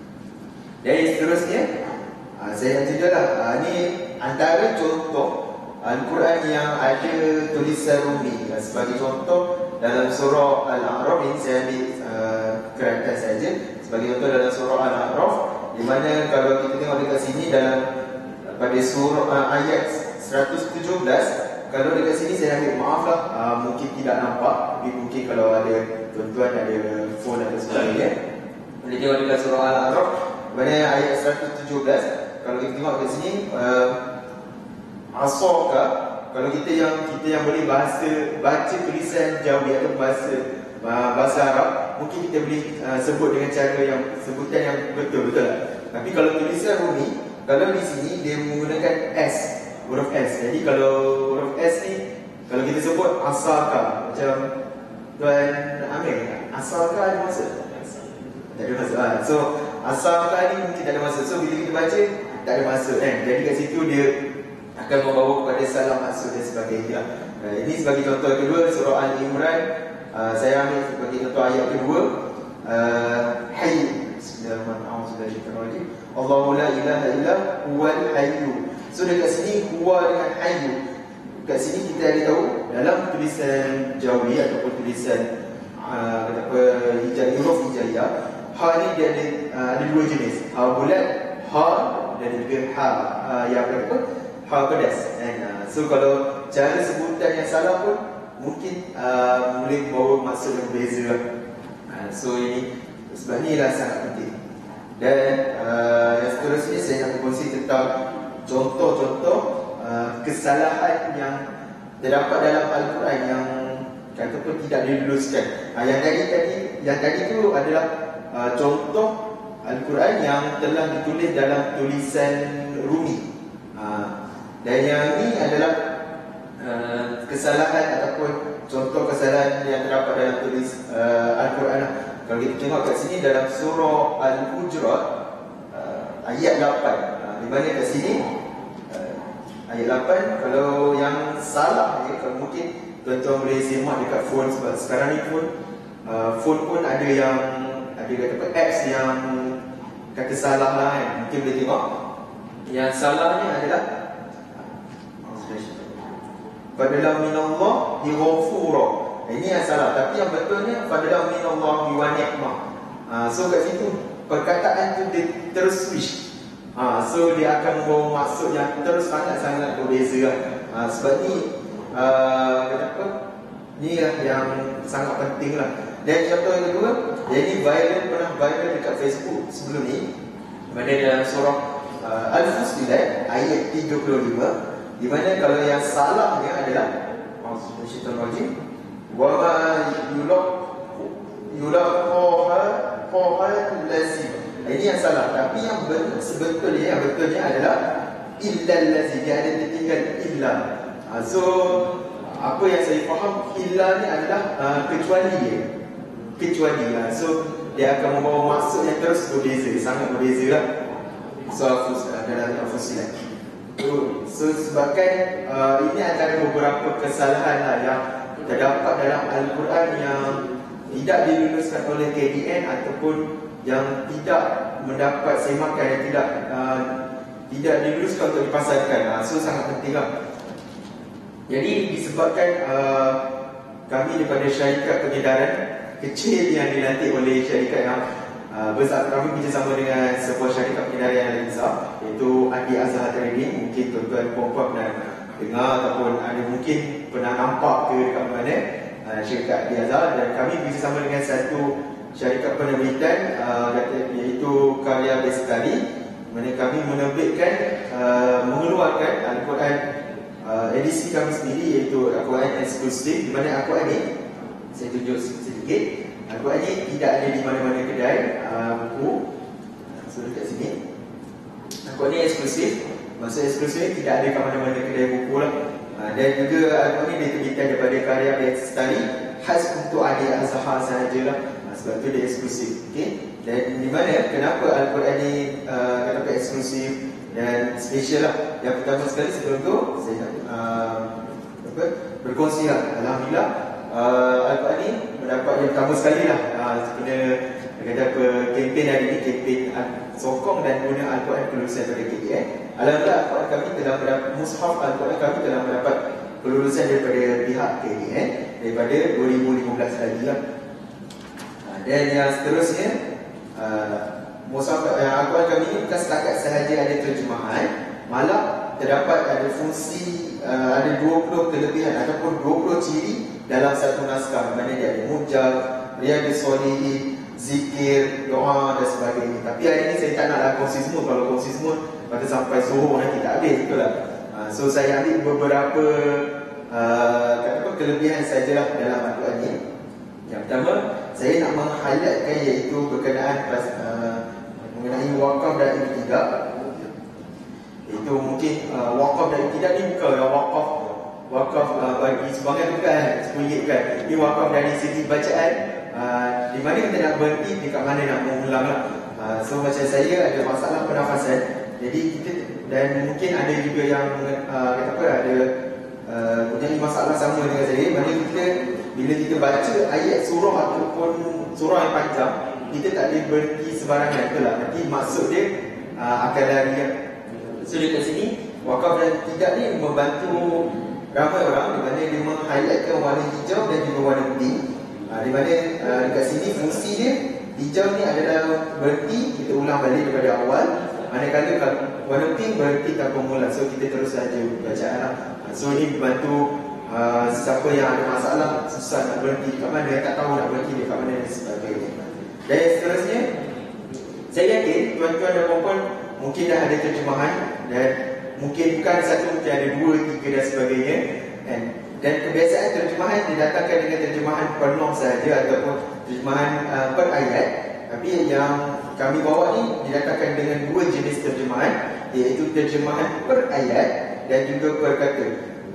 Dan seterusnya, uh, saya nak ceritalah, uh, ni antara contoh Al-Quran yang ada tulisan Rumi. uh, Sebagai contoh dalam surah Al-A'raf, ini saya ambil uh, kerangka saja. Sebagai contoh dalam surah Al-A'raf, di mana kalau kita tengok dekat sini dalam uh, pada surah uh, ayat seratus tujuh belas, kalau dekat sini saya ambil, maaf lah, uh, mungkin tidak nampak, tapi mungkin kalau ada tuan-tuan ada phone atau sebagainya, boleh tengok dekat surah Al-A'raf pada ayat seratus tujuh belas. Kalau kita tengok kat sini, uh, asaka, kalau kita yang kita yang boleh bahasa baca tulisan Jawi atau bahasa uh, bahasa Arab, mungkin kita boleh uh, sebut dengan cara yang sebutan yang betul-betul lah. Tapi kalau tulisan Rumi, kalau di sini dia menggunakan S, huruf S. Jadi kalau huruf S ni, kalau kita sebut asaka, macam Tuan Amir, asaka ada maksud? Tak ada maksud. Ha. So asaka ni mungkin tak ada maksud. So bila kita baca, tak ada maksud kan. Jadi kat situ dia akan membawa kepada salah maksud dan sebagainya. uh, Ini sebagai contoh kedua, surah Al-Imran. uh, Saya ambil sebagai contoh ayat kedua, uh, Hayy. Bismillahirrahmanirrahim. Allahu la ilaha illa huwal hayyu. So dekat sini huwa dengan hayyu. Kat sini kita ada tahu dalam tulisan Jawi ataupun tulisan uh, apa hijai, huruf hijaiyah, ha ni dia ada, uh, ada dua jenis, ha bulat, ha, dan juga ha uh, yang apa, ha pedas. And uh, so kalau cara sebutan yang salah pun mungkin uh, boleh membawa maksud yang berbeza. uh, So ini sebab ni lah sangat penting. Dan uh, yang seterusnya saya nak berkongsi tentang contoh-contoh uh, kesalahan yang terdapat dalam Al-Quran yang kata pun tidak diluluskan. uh, Yang tadi tadi yang tadi tu adalah uh, contoh Al-Quran yang telah ditulis dalam tulisan Rumi. uh, Dan yang ni adalah uh, kesalahan ataupun contoh kesalahan yang terdapat dalam tulis uh, Al-Quran. Kalau kita tengok kat sini dalam surah Al-Hujurat uh, ayat lapan, uh, di mana kat sini uh, ayat lapan, kalau yang salah ya, kalau mungkin tuan-tuan boleh semak dekat phone, sebab sekarang ni pun uh, phone pun ada yang ada kata apps yang kata salah lah kan. Mungkin boleh tengok yang salahnya adalah fadlan minallah ghafura. Ini yang salah, tapi yang betulnya fadlan minallah wa ni'mah. Ha, so kat situ perkataan tu dia terus switch. Ha, so dia akan membawa maksud yang terus sangat-sangat berbeza lah. Ha, sebab ni uh, kenapa? Ni lah yang sangat penting lah. Dan contoh yang kedua, yang ni viral, pernah viral dekat Facebook sebelum ni, mana dalam surah uh, Al-Fussilat ayat tiga puluh lima, di mana kalau yang salahnya adalah Bismillahirrahmanirrahim, wa ma yulaq yulaqaha qahatul lazim. Ini yang salah, tapi yang betul, sebetulnya yang betulnya adalah illal lazim, dia ada tertinggal illa. Ha, so apa yang saya faham, illa ni adalah uh, kecuali dia, kecuali lah. So dia akan membawa maksud yang terus berbeza, sangat berbeza lah. So dalam Al-Fussilat. So, so sebabkan uh, ini antara beberapa kesalahan lah yang terdapat dalam Al-Quran yang tidak diluluskan oleh K D N ataupun yang tidak mendapat semakan, yang tidak uh, tidak diluluskan untuk dipasarkan. Uh, so sangat penting lah. Jadi disebabkan uh, kami daripada syarikat pengedaran kecil yang dilantik oleh syarikat yang Uh, besar, kami bekerjasama dengan sebuah syarikat pengedaran yang lebih besar, iaitu Adi Azhar Trading. Mungkin tuan-tuan puan-puan pernah dengar ataupun ada mungkin pernah nampak ke dekat mana uh, syarikat Adi Azhar. Dan kami bekerjasama dengan satu syarikat penerbitan uh, iaitu Karya Bestari, mana kami menerbitkan uh, mengeluarkan Al-Quran uh, edisi kami sendiri, iaitu Al-Quran eksklusif, di mana Al-Quran ni saya tunjuk sedikit. Al-Quran ni tidak ada di mana-mana kedai uh, buku. So dekat sini Al-Quran ni eksklusif. Maksud eksklusif tidak ada kat mana-mana kedai buku lah. uh, Dan juga Al-Quran ni diterbitkan daripada Karya Bestari, khas untuk Adi Azhar sahajalah. uh, Sebab tu dia eksklusif. Okay? Dan di mana, kenapa Al-Quran ni uh, kata eksklusif dan special lah. Yang pertama sekali, sebelum tu saya nak uh, apa, berkongsi lah. Alhamdulillah uh, Al-Quran ni mendapat yang pertama sekali lah uh, kena kata apa, kempen hari ni, kempen uh, sokong dan guna Al-Quran kelulusan daripada K D N. Alhamdulillah Al-Quran kami telah mendapat, mushaf Al-Quran kami telah mendapat kelulusan daripada pihak K D N daripada dua ribu lima belas lagi lah. uh, Dan yang seterusnya, uh, mushaf uh, Al-Quran kami ni bukan setakat sahaja ada terjemahan, malah terdapat ada fungsi, uh, ada dua puluh kelebihan ataupun dua puluh ciri dalam satu naskah, mana dia ada mujal, riyadhus shalihin, zikir, doa dan sebagainya. Tapi hari ini saya tak naklah kongsi semua. Kalau kongsi semua pada sampai suruh nanti tak habis, betul lah. uh, So saya ambil beberapa uh, kata apa, kelebihan sajalah dalam Al-Quran ini. Yang pertama, saya nak meng-highlightkan iaitu berkenaan uh, mengenai wakaf dan ibtidah. Itu mungkin uh, wakaf dan ibtidah ni bukan yang wakaf wakaf uh, bagi sumbangan, bukan, sepuluh ringgit bukan. Ini wakaf dari segi bacaan, uh, di mana kita nak berhenti, dekat mana nak mengulang lah. uh, So macam saya ada masalah pernafasan, jadi kita, dan mungkin ada juga yang uh, kata apa, ada uh, punya masalah sama dengan saya, mana kita bila kita baca ayat surah ataupun surah yang panjang, kita tak boleh berhenti sembarangan, betul lah. Nanti maksud dia uh, akan lari. So dekat sini wakaf dan tidak ni membantu ramai orang, di mana dia meng-highlightkan warna hijau dan juga warna putih. Ha, di mana uh, dekat sini fungsi dia, hijau ni adalah berhenti, kita ulang balik daripada awal. Manakala kalau warna pink berhenti tanpa mula, so kita terus saja bacaan lah. Ha, so ini membantu uh, siapa yang ada masalah, susah nak berhenti dekat mana, tak tahu nak berhenti dekat mana dan sebagainya. Dan seterusnya, saya yakin tuan-tuan dan puan-puan mungkin dah ada terjemahan, dan mungkin bukan satu, mungkin ada dua, tiga dan sebagainya. Dan, dan kebiasaan terjemahan didatangkan dengan terjemahan penuh sahaja ataupun terjemahan uh, per ayat. Tapi yang kami bawa ni didatangkan dengan dua jenis terjemahan, iaitu terjemahan per ayat dan juga per kata.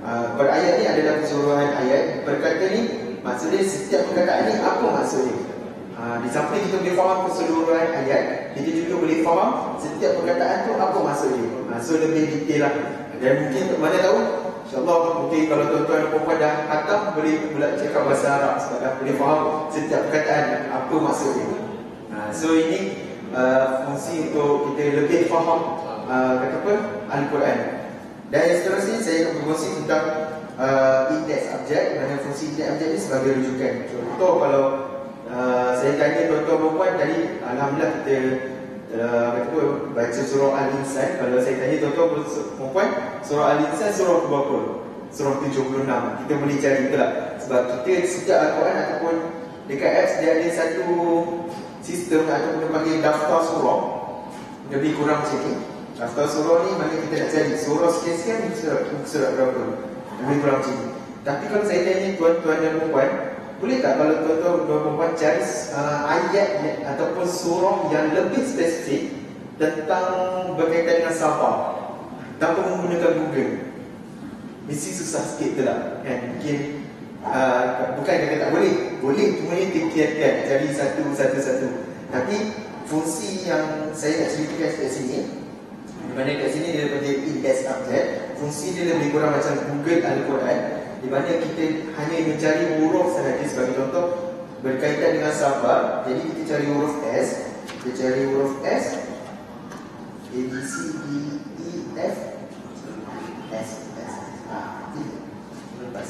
uh, per ayat ni adalah keseluruhan ayat. Perkata ni maksudnya setiap perkataan ni apa maksudnya. uh, Di samping kita boleh faham keseluruhan ayat, kita juga boleh faham setiap perkataan tu apa maksudnya. uh, So lebih detail lah. Dan mungkin mana tahu, InsyaAllah mungkin kalau tuan-tuan dan puan dah khatam, boleh pula cakap bahasa Arab sebab dah boleh faham setiap perkataan apa maksudnya. uh, So ini uh, fungsi untuk kita lebih faham uh, kata apa Al-Quran. Dan yang seterusnya saya akan berkongsi tentang uh, index objek, mana fungsi index objek ini sebagai rujukan. Contoh kalau uh, saya tanya tuan-tuan dan puan tadi, alhamdulillah kita uh, kata apa, baca surah Al-Insan. Kalau saya tanya tuan-tuan dan puan, surah Al-Insan surah berapa? Surah tujuh puluh enam. Kita boleh cari itulah. Sebab kita sejak Al-Quran ataupun dekat apps dia ada satu sistem ataupun panggil daftar surah. Lebih kurang macam ni. Daftar surah ni mana kita nak cari surah sekian-sekian, surat, surat berapa, lebih kurang macam ni. Tapi kalau saya tanya tuan-tuan dan puan, boleh tak kalau tuan-tuan dan puan cari uh, ayat ataupun surah yang lebih spesifik tentang berkaitan dengan sabar tanpa menggunakan Google? Mesti susah sikit tu lah kan? Mungkin uh, bukan kata tak boleh, boleh, cuma ni tiap-tiap cari satu-satu-satu. Tapi fungsi yang saya nak ceritakan kat sini, di mana kat sini dia panggil index object. Fungsi dia lebih kurang macam Google Al-Quran, di mana kita hanya mencari huruf sahaja. Sebagai contoh, berkaitan dengan sabar, jadi kita cari huruf S. Kita cari huruf S, A, B, C, D, E, F, S, S, A, D, lepas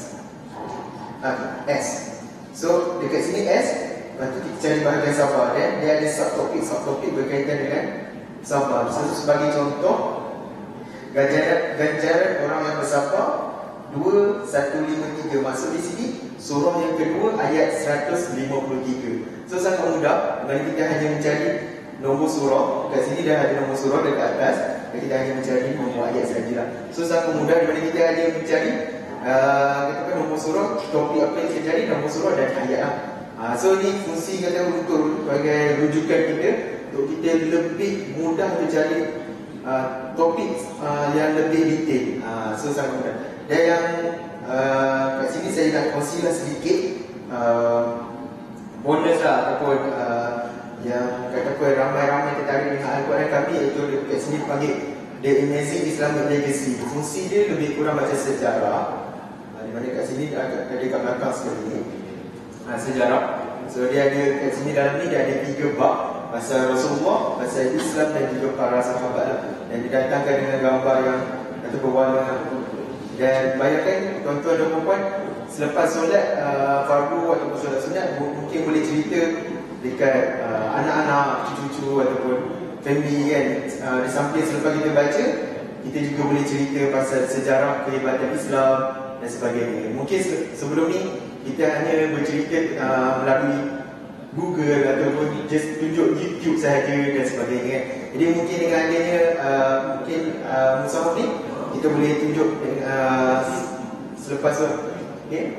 okay, S. So dekat sini S, lepas tu kita cari bahagian sabar. Dan dia ada subtopik-subtopik berkaitan dengan sabar. So, sebagai contoh, ganjaran, ganjaran orang yang bersabar dua satu lima tiga. Maksud di sini surah yang kedua ayat seratus lima puluh tiga. So sangat mudah. Kerana kita hanya mencari nombor surah. Kat sini dah ada nombor surah dekat atas, dan kita hanya mencari nombor ayat sajalah. So sangat mudah. Di mana kita hanya mencari uh, katakan nombor surah, topik apa yang kita cari, nombor surah dan ayat lah. uh, So ni fungsi kata untuk sebagai rujukan kita, untuk kita lebih mudah mencari uh, topik uh, yang lebih detail. uh, So sangat mudah. Dan yang uh, kat sini saya nak kongsikan sedikit uh, bonus lah, ataupun uh, yang kata apa ramai-ramai tertarik dengan Al-Quran kami, iaitu kat sini panggil The Amazing Islamic Legacy. Fungsi dia lebih kurang macam sejarah, uh, di mana kat sini ada kat belakang sekali ni uh, sejarah. So dia ada kat sini dalam ni dia ada tiga bab: pasal Rasulullah, pasal Islam dan juga para sahabat lah. Dan didatangkan dengan gambar yang atau berwarna. Dan bayangkan tuan-tuan dan puan, selepas solat uh, fardu ataupun solat sunat, mungkin boleh cerita dekat uh, anak-anak, cucu-cucu ataupun family kan. uh, Di samping selepas kita baca, kita juga boleh cerita pasal sejarah kehebatan Islam dan sebagainya. Mungkin se- sebelum ni kita hanya bercerita uh, melalui Google ataupun just tunjuk YouTube sahaja dan sebagainya. Jadi mungkin dengan adanya uh, mungkin uh, Musawaf ni, kita boleh tunjuk uh, selepas tu. Okay?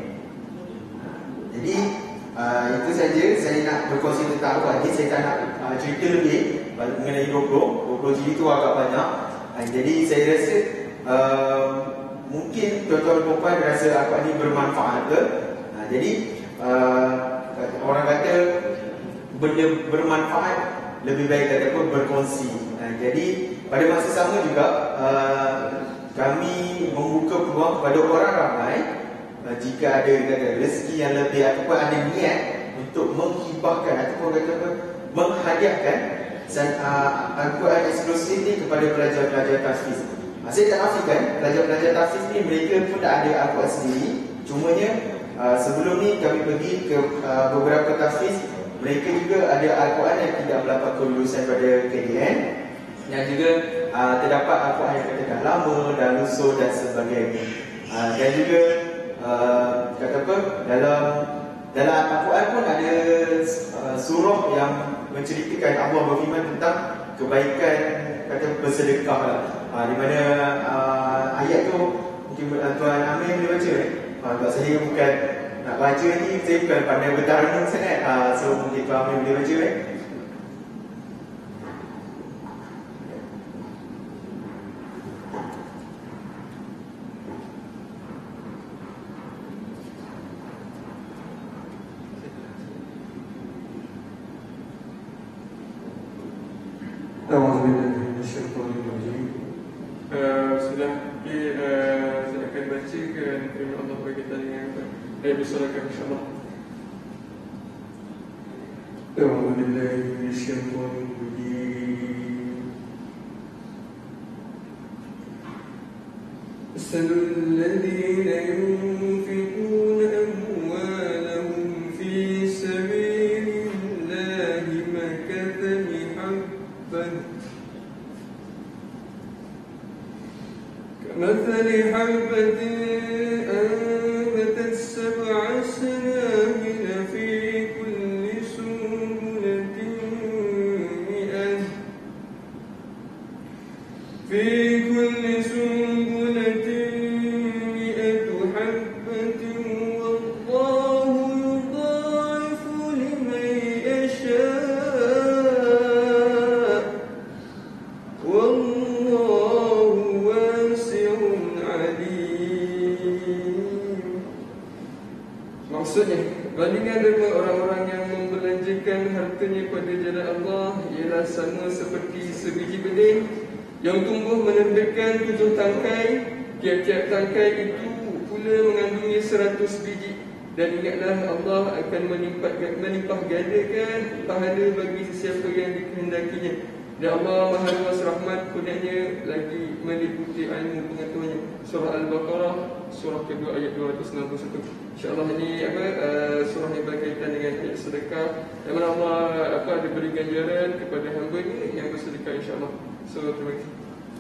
Jadi uh, itu saja saya nak berkongsi tentang Al-Quran ni. Saya tak nak uh, cerita lebih mengenai dua puluh dua puluh jilid tu agak banyak. uh, Jadi saya rasa uh, mungkin tuan-tuan dan puan rasa Al-Quran ni bermanfaat ke. uh, Jadi uh, orang kata benda bermanfaat lebih baik kata apa berkongsi. uh, Jadi pada masa sama juga uh, kami membuka peluang kepada orang ramai, uh, jika ada kata rezeki yang lebih ataupun ada niat untuk menghibahkan ataupun kata apa menghadiahkan uh, Al-Quran eksklusif ni kepada pelajar-pelajar tahfiz. uh, Saya tak nafikan pelajar-pelajar tahfiz ni mereka pun tak ada Al-Quran sendiri. Cumanya uh, sebelum ni kami pergi ke uh, beberapa tahfiz, mereka juga ada Al-Quran yang tidak mendapat kelulusan pada K D N, dan juga uh, terdapat Al-Quran yang kata dah lama, dah lusuh dan sebagainya. uh, Dan juga uh, kata apa dalam dalam Al-Quran pun ada uh, surah yang menceritakan Allah berfirman tentang kebaikan kata bersedekah lah. uh, Di mana uh, ayat tu mungkin uh, Tuan Amir boleh baca eh? uh, Sebab saya bukan nak baca ni, saya bukan pandai bertaranum sangat. uh, So mungkin Tuan Amir boleh baca eh? Uh, sudah di, uh, saya akan bacakan firman Allah berkaitan dengan ayat bersurakan insyaAllah. أعوذ بالله من الشيطان الرجيم. مثل الذين ينفقون أموالهم في سبيل الله كمثل حبة كمثل حبة أنبتت سبع سنابل في كل سنبلة مئة في كل سنبلة مئة حبة والله يضاعف لمن يشاء والله واسع عليم. Maksudnya, bandingan dengan orang-orang yang membelanjakan hartanya pada jalan Allah ialah sama seperti sebiji benih yang tumbuh menendakan tujuh tangkai. Tiap-tiap tangkai itu pula mengandungi seratus biji. Dan ingatlah Allah akan melimpah, melimpah gandakan pahala bagi sesiapa yang dikehendakinya. Dan Allah Maha Luas Rahmat, kurnianya lagi meliputi ilmu pengetahuannya. Surah Al-Baqarah, surah kedua ayat dua ratus enam puluh satu. InsyaAllah ini apa uh, surah yang berkaitan dengan ayat sedekah, yang mana Allah apa diberi ganjaran kepada hamba-Nya yang bersedekah insyaAllah. So terima kasih.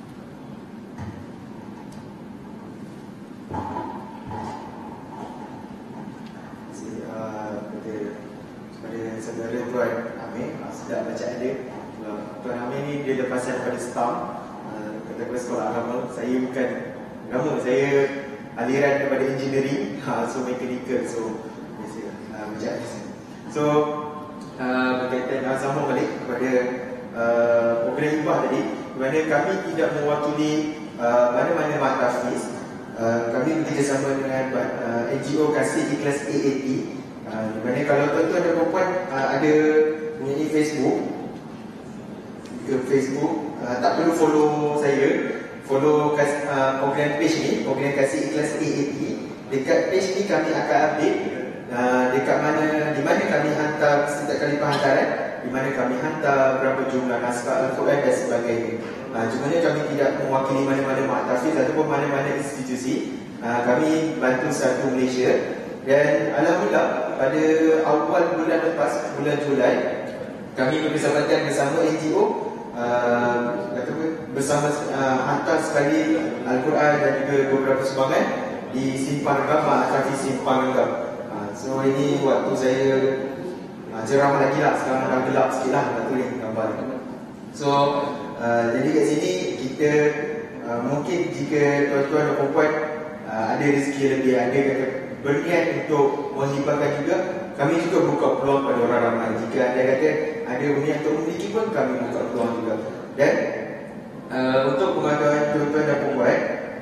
Kepada saudara Tuan Amir, sedap bacaan dia. Tuan Amir ni dia lepasan daripada STAM, kata sekolah agama. Saya bukan agama, saya aliran daripada engineering, so mechanical, so biasa uh, bacaan ni. So uh, berkaitan uh, sambung balik kepada uh, program hibah tadi, di mana kami tidak mewakili uh, mana-mana mahtafiz. Uh, kami bekerjasama dengan uh, N G O Kasih Ikhlas A A P. Uh, di mana kalau tuan-tuan dan perempuan uh, ada punya Facebook, ke Facebook, uh, tak perlu follow saya, follow kas, uh, program page ni, program Kasih Ikhlas A A P. Dekat page ni kami akan update uh, dekat mana, di mana kami hantar setiap kali penghantaran, di mana kami hantar berapa jumlah naskah Al-Quran dan sebagainya. Uh, Cumanya kami tidak mewakili mana-mana mahtafiz ataupun mana-mana institusi. uh, Kami bantu satu Malaysia. Dan alhamdulillah pada awal bulan lepas, bulan Julai, kami berkesabakan bersama N G O uh, bersama uh, hantar sekali Al-Quran dan juga beberapa sumbangan di Simpang Agama, Atrafi Simpang Agama. uh, So ini waktu saya uh, cerah lagi lah, sekarang dah gelap sikit lah waktu ni gambar. So uh, jadi kat sini kita uh, mungkin jika tuan-tuan dan perempuan uh, ada rezeki lebih, ada kata berniat untuk menghibahkan juga, kami juga buka peluang pada orang ramai. Jika anda kata ada berniat untuk memiliki pun, kami buka peluang juga. Dan uh, untuk pengetahuan tuan-tuan dan perempuan,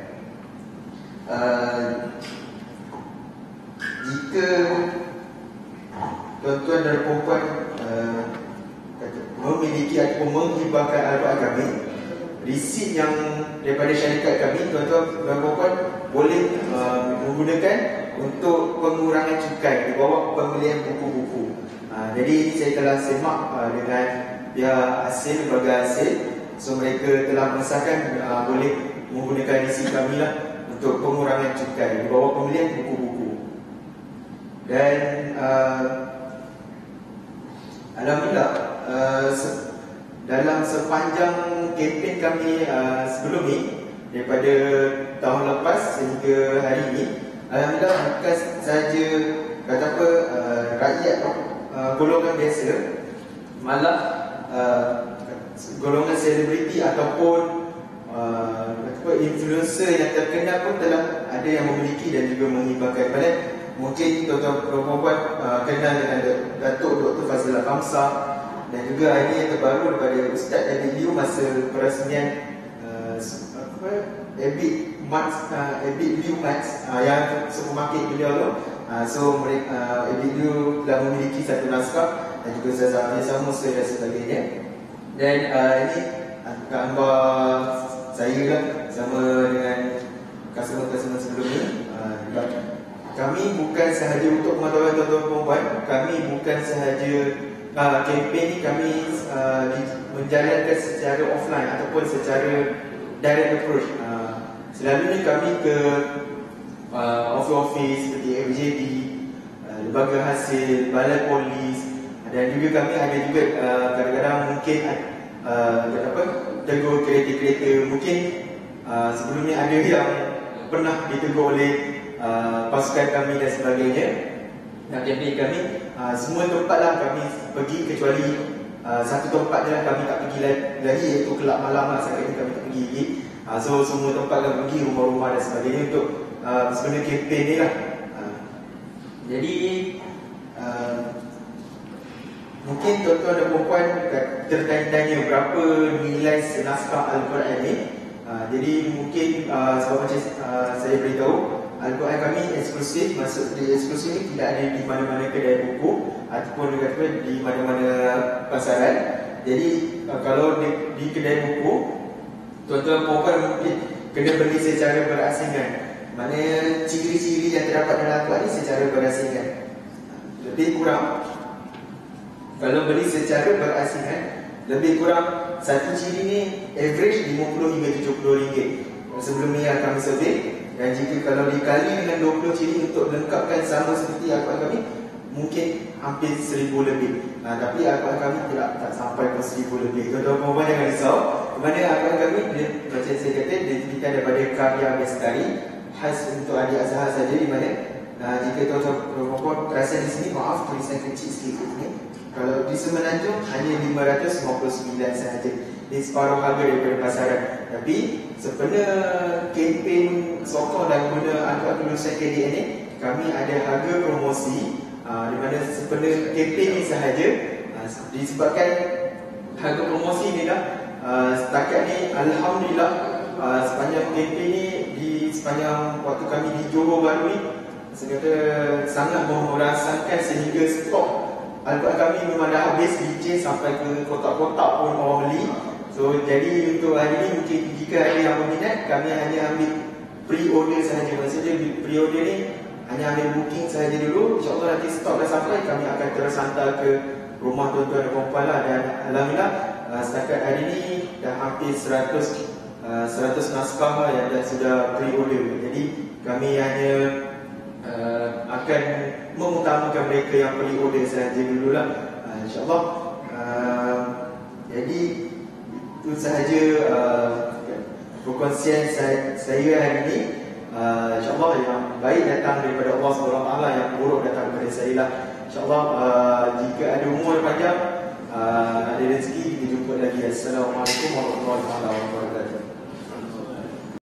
uh, jika tuan-tuan dan perempuan uh, memiliki ataupun menghibahkan Al-Quran kami, resit yang daripada syarikat kami, tuan-tuan dan perempuan boleh uh, menggunakan untuk pengurangan cukai di bawah pembelian buku-buku. Uh, jadi ini saya telah semak uh, dengan pihak hasil, lembaga hasil. So mereka telah mengesahkan uh, boleh menggunakan resit kami lah untuk pengurangan cukai di bawah pembelian buku-buku. Dan uh, alhamdulillah uh, se- dalam sepanjang kempen kami uh, sebelum ni, daripada tahun lepas sehingga hari ini, alhamdulillah bukan sahaja kata apa uh, rakyat uh, golongan biasa, malah uh, golongan selebriti ataupun uh, kata apa influencer yang terkenal pun telah ada yang memiliki dan juga menghibahkan. Maksudnya mungkin tuan-tuan perempuan uh, kenal dengan Datuk Doktor Fazilah Kamsah, dan juga ini yang terbaru daripada Ustaz David Liu masa perasmian uh, apa Ebit Max, uh, Ebit Liu Max uh, yang supermarket beliau tu. Uh, so mereka uh, Ebit Liu telah memiliki satu naskah dan juga saya sama dan sebagainya. Dan uh, ini gambar saya lah sama dengan customer-customer sebelum ni. Uh, kami bukan sahaja untuk pengetahuan tuan-tuan perempuan, kami bukan sahaja uh, kempen ni kami uh, menjalankan secara offline ataupun secara direct approach. Uh, selalunya kami ke uh, office-office seperti F J D, uh, lembaga hasil, balai polis, dan juga kami ada juga uh, kadang-kadang mungkin uh, apa, tegur kereta-kereta. Mungkin uh, sebelumnya ada yang pernah ditegur oleh uh, pasukan kami dan sebagainya. Nak kempen kami, uh, semua tempat lah kami pergi kecuali uh, satu tempat je lah kami tak pergi lagi, iaitu kelab malam lah, sampai kami tak pergi lagi. Uh, so semua tempat kami pergi, rumah-rumah dan sebagainya untuk uh, sebenarnya kempen ni lah. Uh, jadi uh, mungkin tuan-tuan dan puan tertanya-tanya berapa nilai senaskah Al-Quran ni. Uh, jadi mungkin uh, sebab macam uh, saya beritahu, Al-Quran kami eksklusif. Maksud di eksklusif ni tidak ada di mana-mana kedai buku ataupun juga di mana-mana pasaran. Jadi uh, kalau di, di kedai buku, tuan-tuan dan puan mungkin kena beli secara berasingan. Maknanya ciri-ciri yang terdapat dalam Al-Quran ni secara berasingan. Lebih kurang, kalau beli secara berasingan, lebih kurang satu ciri ni average lima puluh hingga tujuh puluh ringgit. Sebelum ni yang kami survey, dan jika kalau dikali dengan dua puluh ciri untuk lengkapkan sama seperti Al-Quran kami, mungkin hampir seribu lebih. Nah, tapi Al-Quran kami tidak tak sampai ke seribu lebih. Tuan-tuan puan jangan risau. Kerana Al-Quran kami, dia, macam saya kata, dia diberikan daripada karya bestari khas untuk adik Azhar saja, di mana nah, jika tuan-tuan puan terasa di sini, maaf tulisan kecil sikit ni. Kalau di Semenanjung hanya lima ratus lima puluh sembilan sahaja. Ini separuh harga daripada pasaran. Tapi sebenarnya kempen sokong dan guna Al-Quran tulisan K D N ni, kami ada harga promosi aa, di mana sebenarnya kempen ni sahaja aa, disebabkan harga promosi ni dah aa, setakat ni Alhamdulillah aa, sepanjang kempen ni di sepanjang waktu kami di Johor baru ni, saya kata sangat merasakan sehingga stok Al-Quran kami memang dah habis, licin sampai ke kotak-kotak pun orang beli. So jadi untuk hari ini mungkin jika ada yang berminat, kami hanya ambil pre-order sahaja. Maksudnya pre-order ni hanya ambil booking sahaja dulu. InsyaAllah nanti stok dah sampai, kami akan terus hantar ke rumah tuan-tuan dan puan-puan lah. Dan Alhamdulillah setakat hari ini dah hampir seratus naskah yang dah sudah pre-order. Jadi kami hanya Uh, akan mengutamakan mereka yang pergi order sahaja dululah, uh, insyaAllah. uh, Jadi itu sahaja uh, perkongsian saya, saya hari ini. uh, InsyaAllah yang baik datang daripada Allah subhanahu wa taala, yang buruk datang daripada saya lah. InsyaAllah uh, jika ada umur panjang, uh, ada rezeki, kita jumpa lagi. Assalamualaikum warahmatullahi wabarakatuh.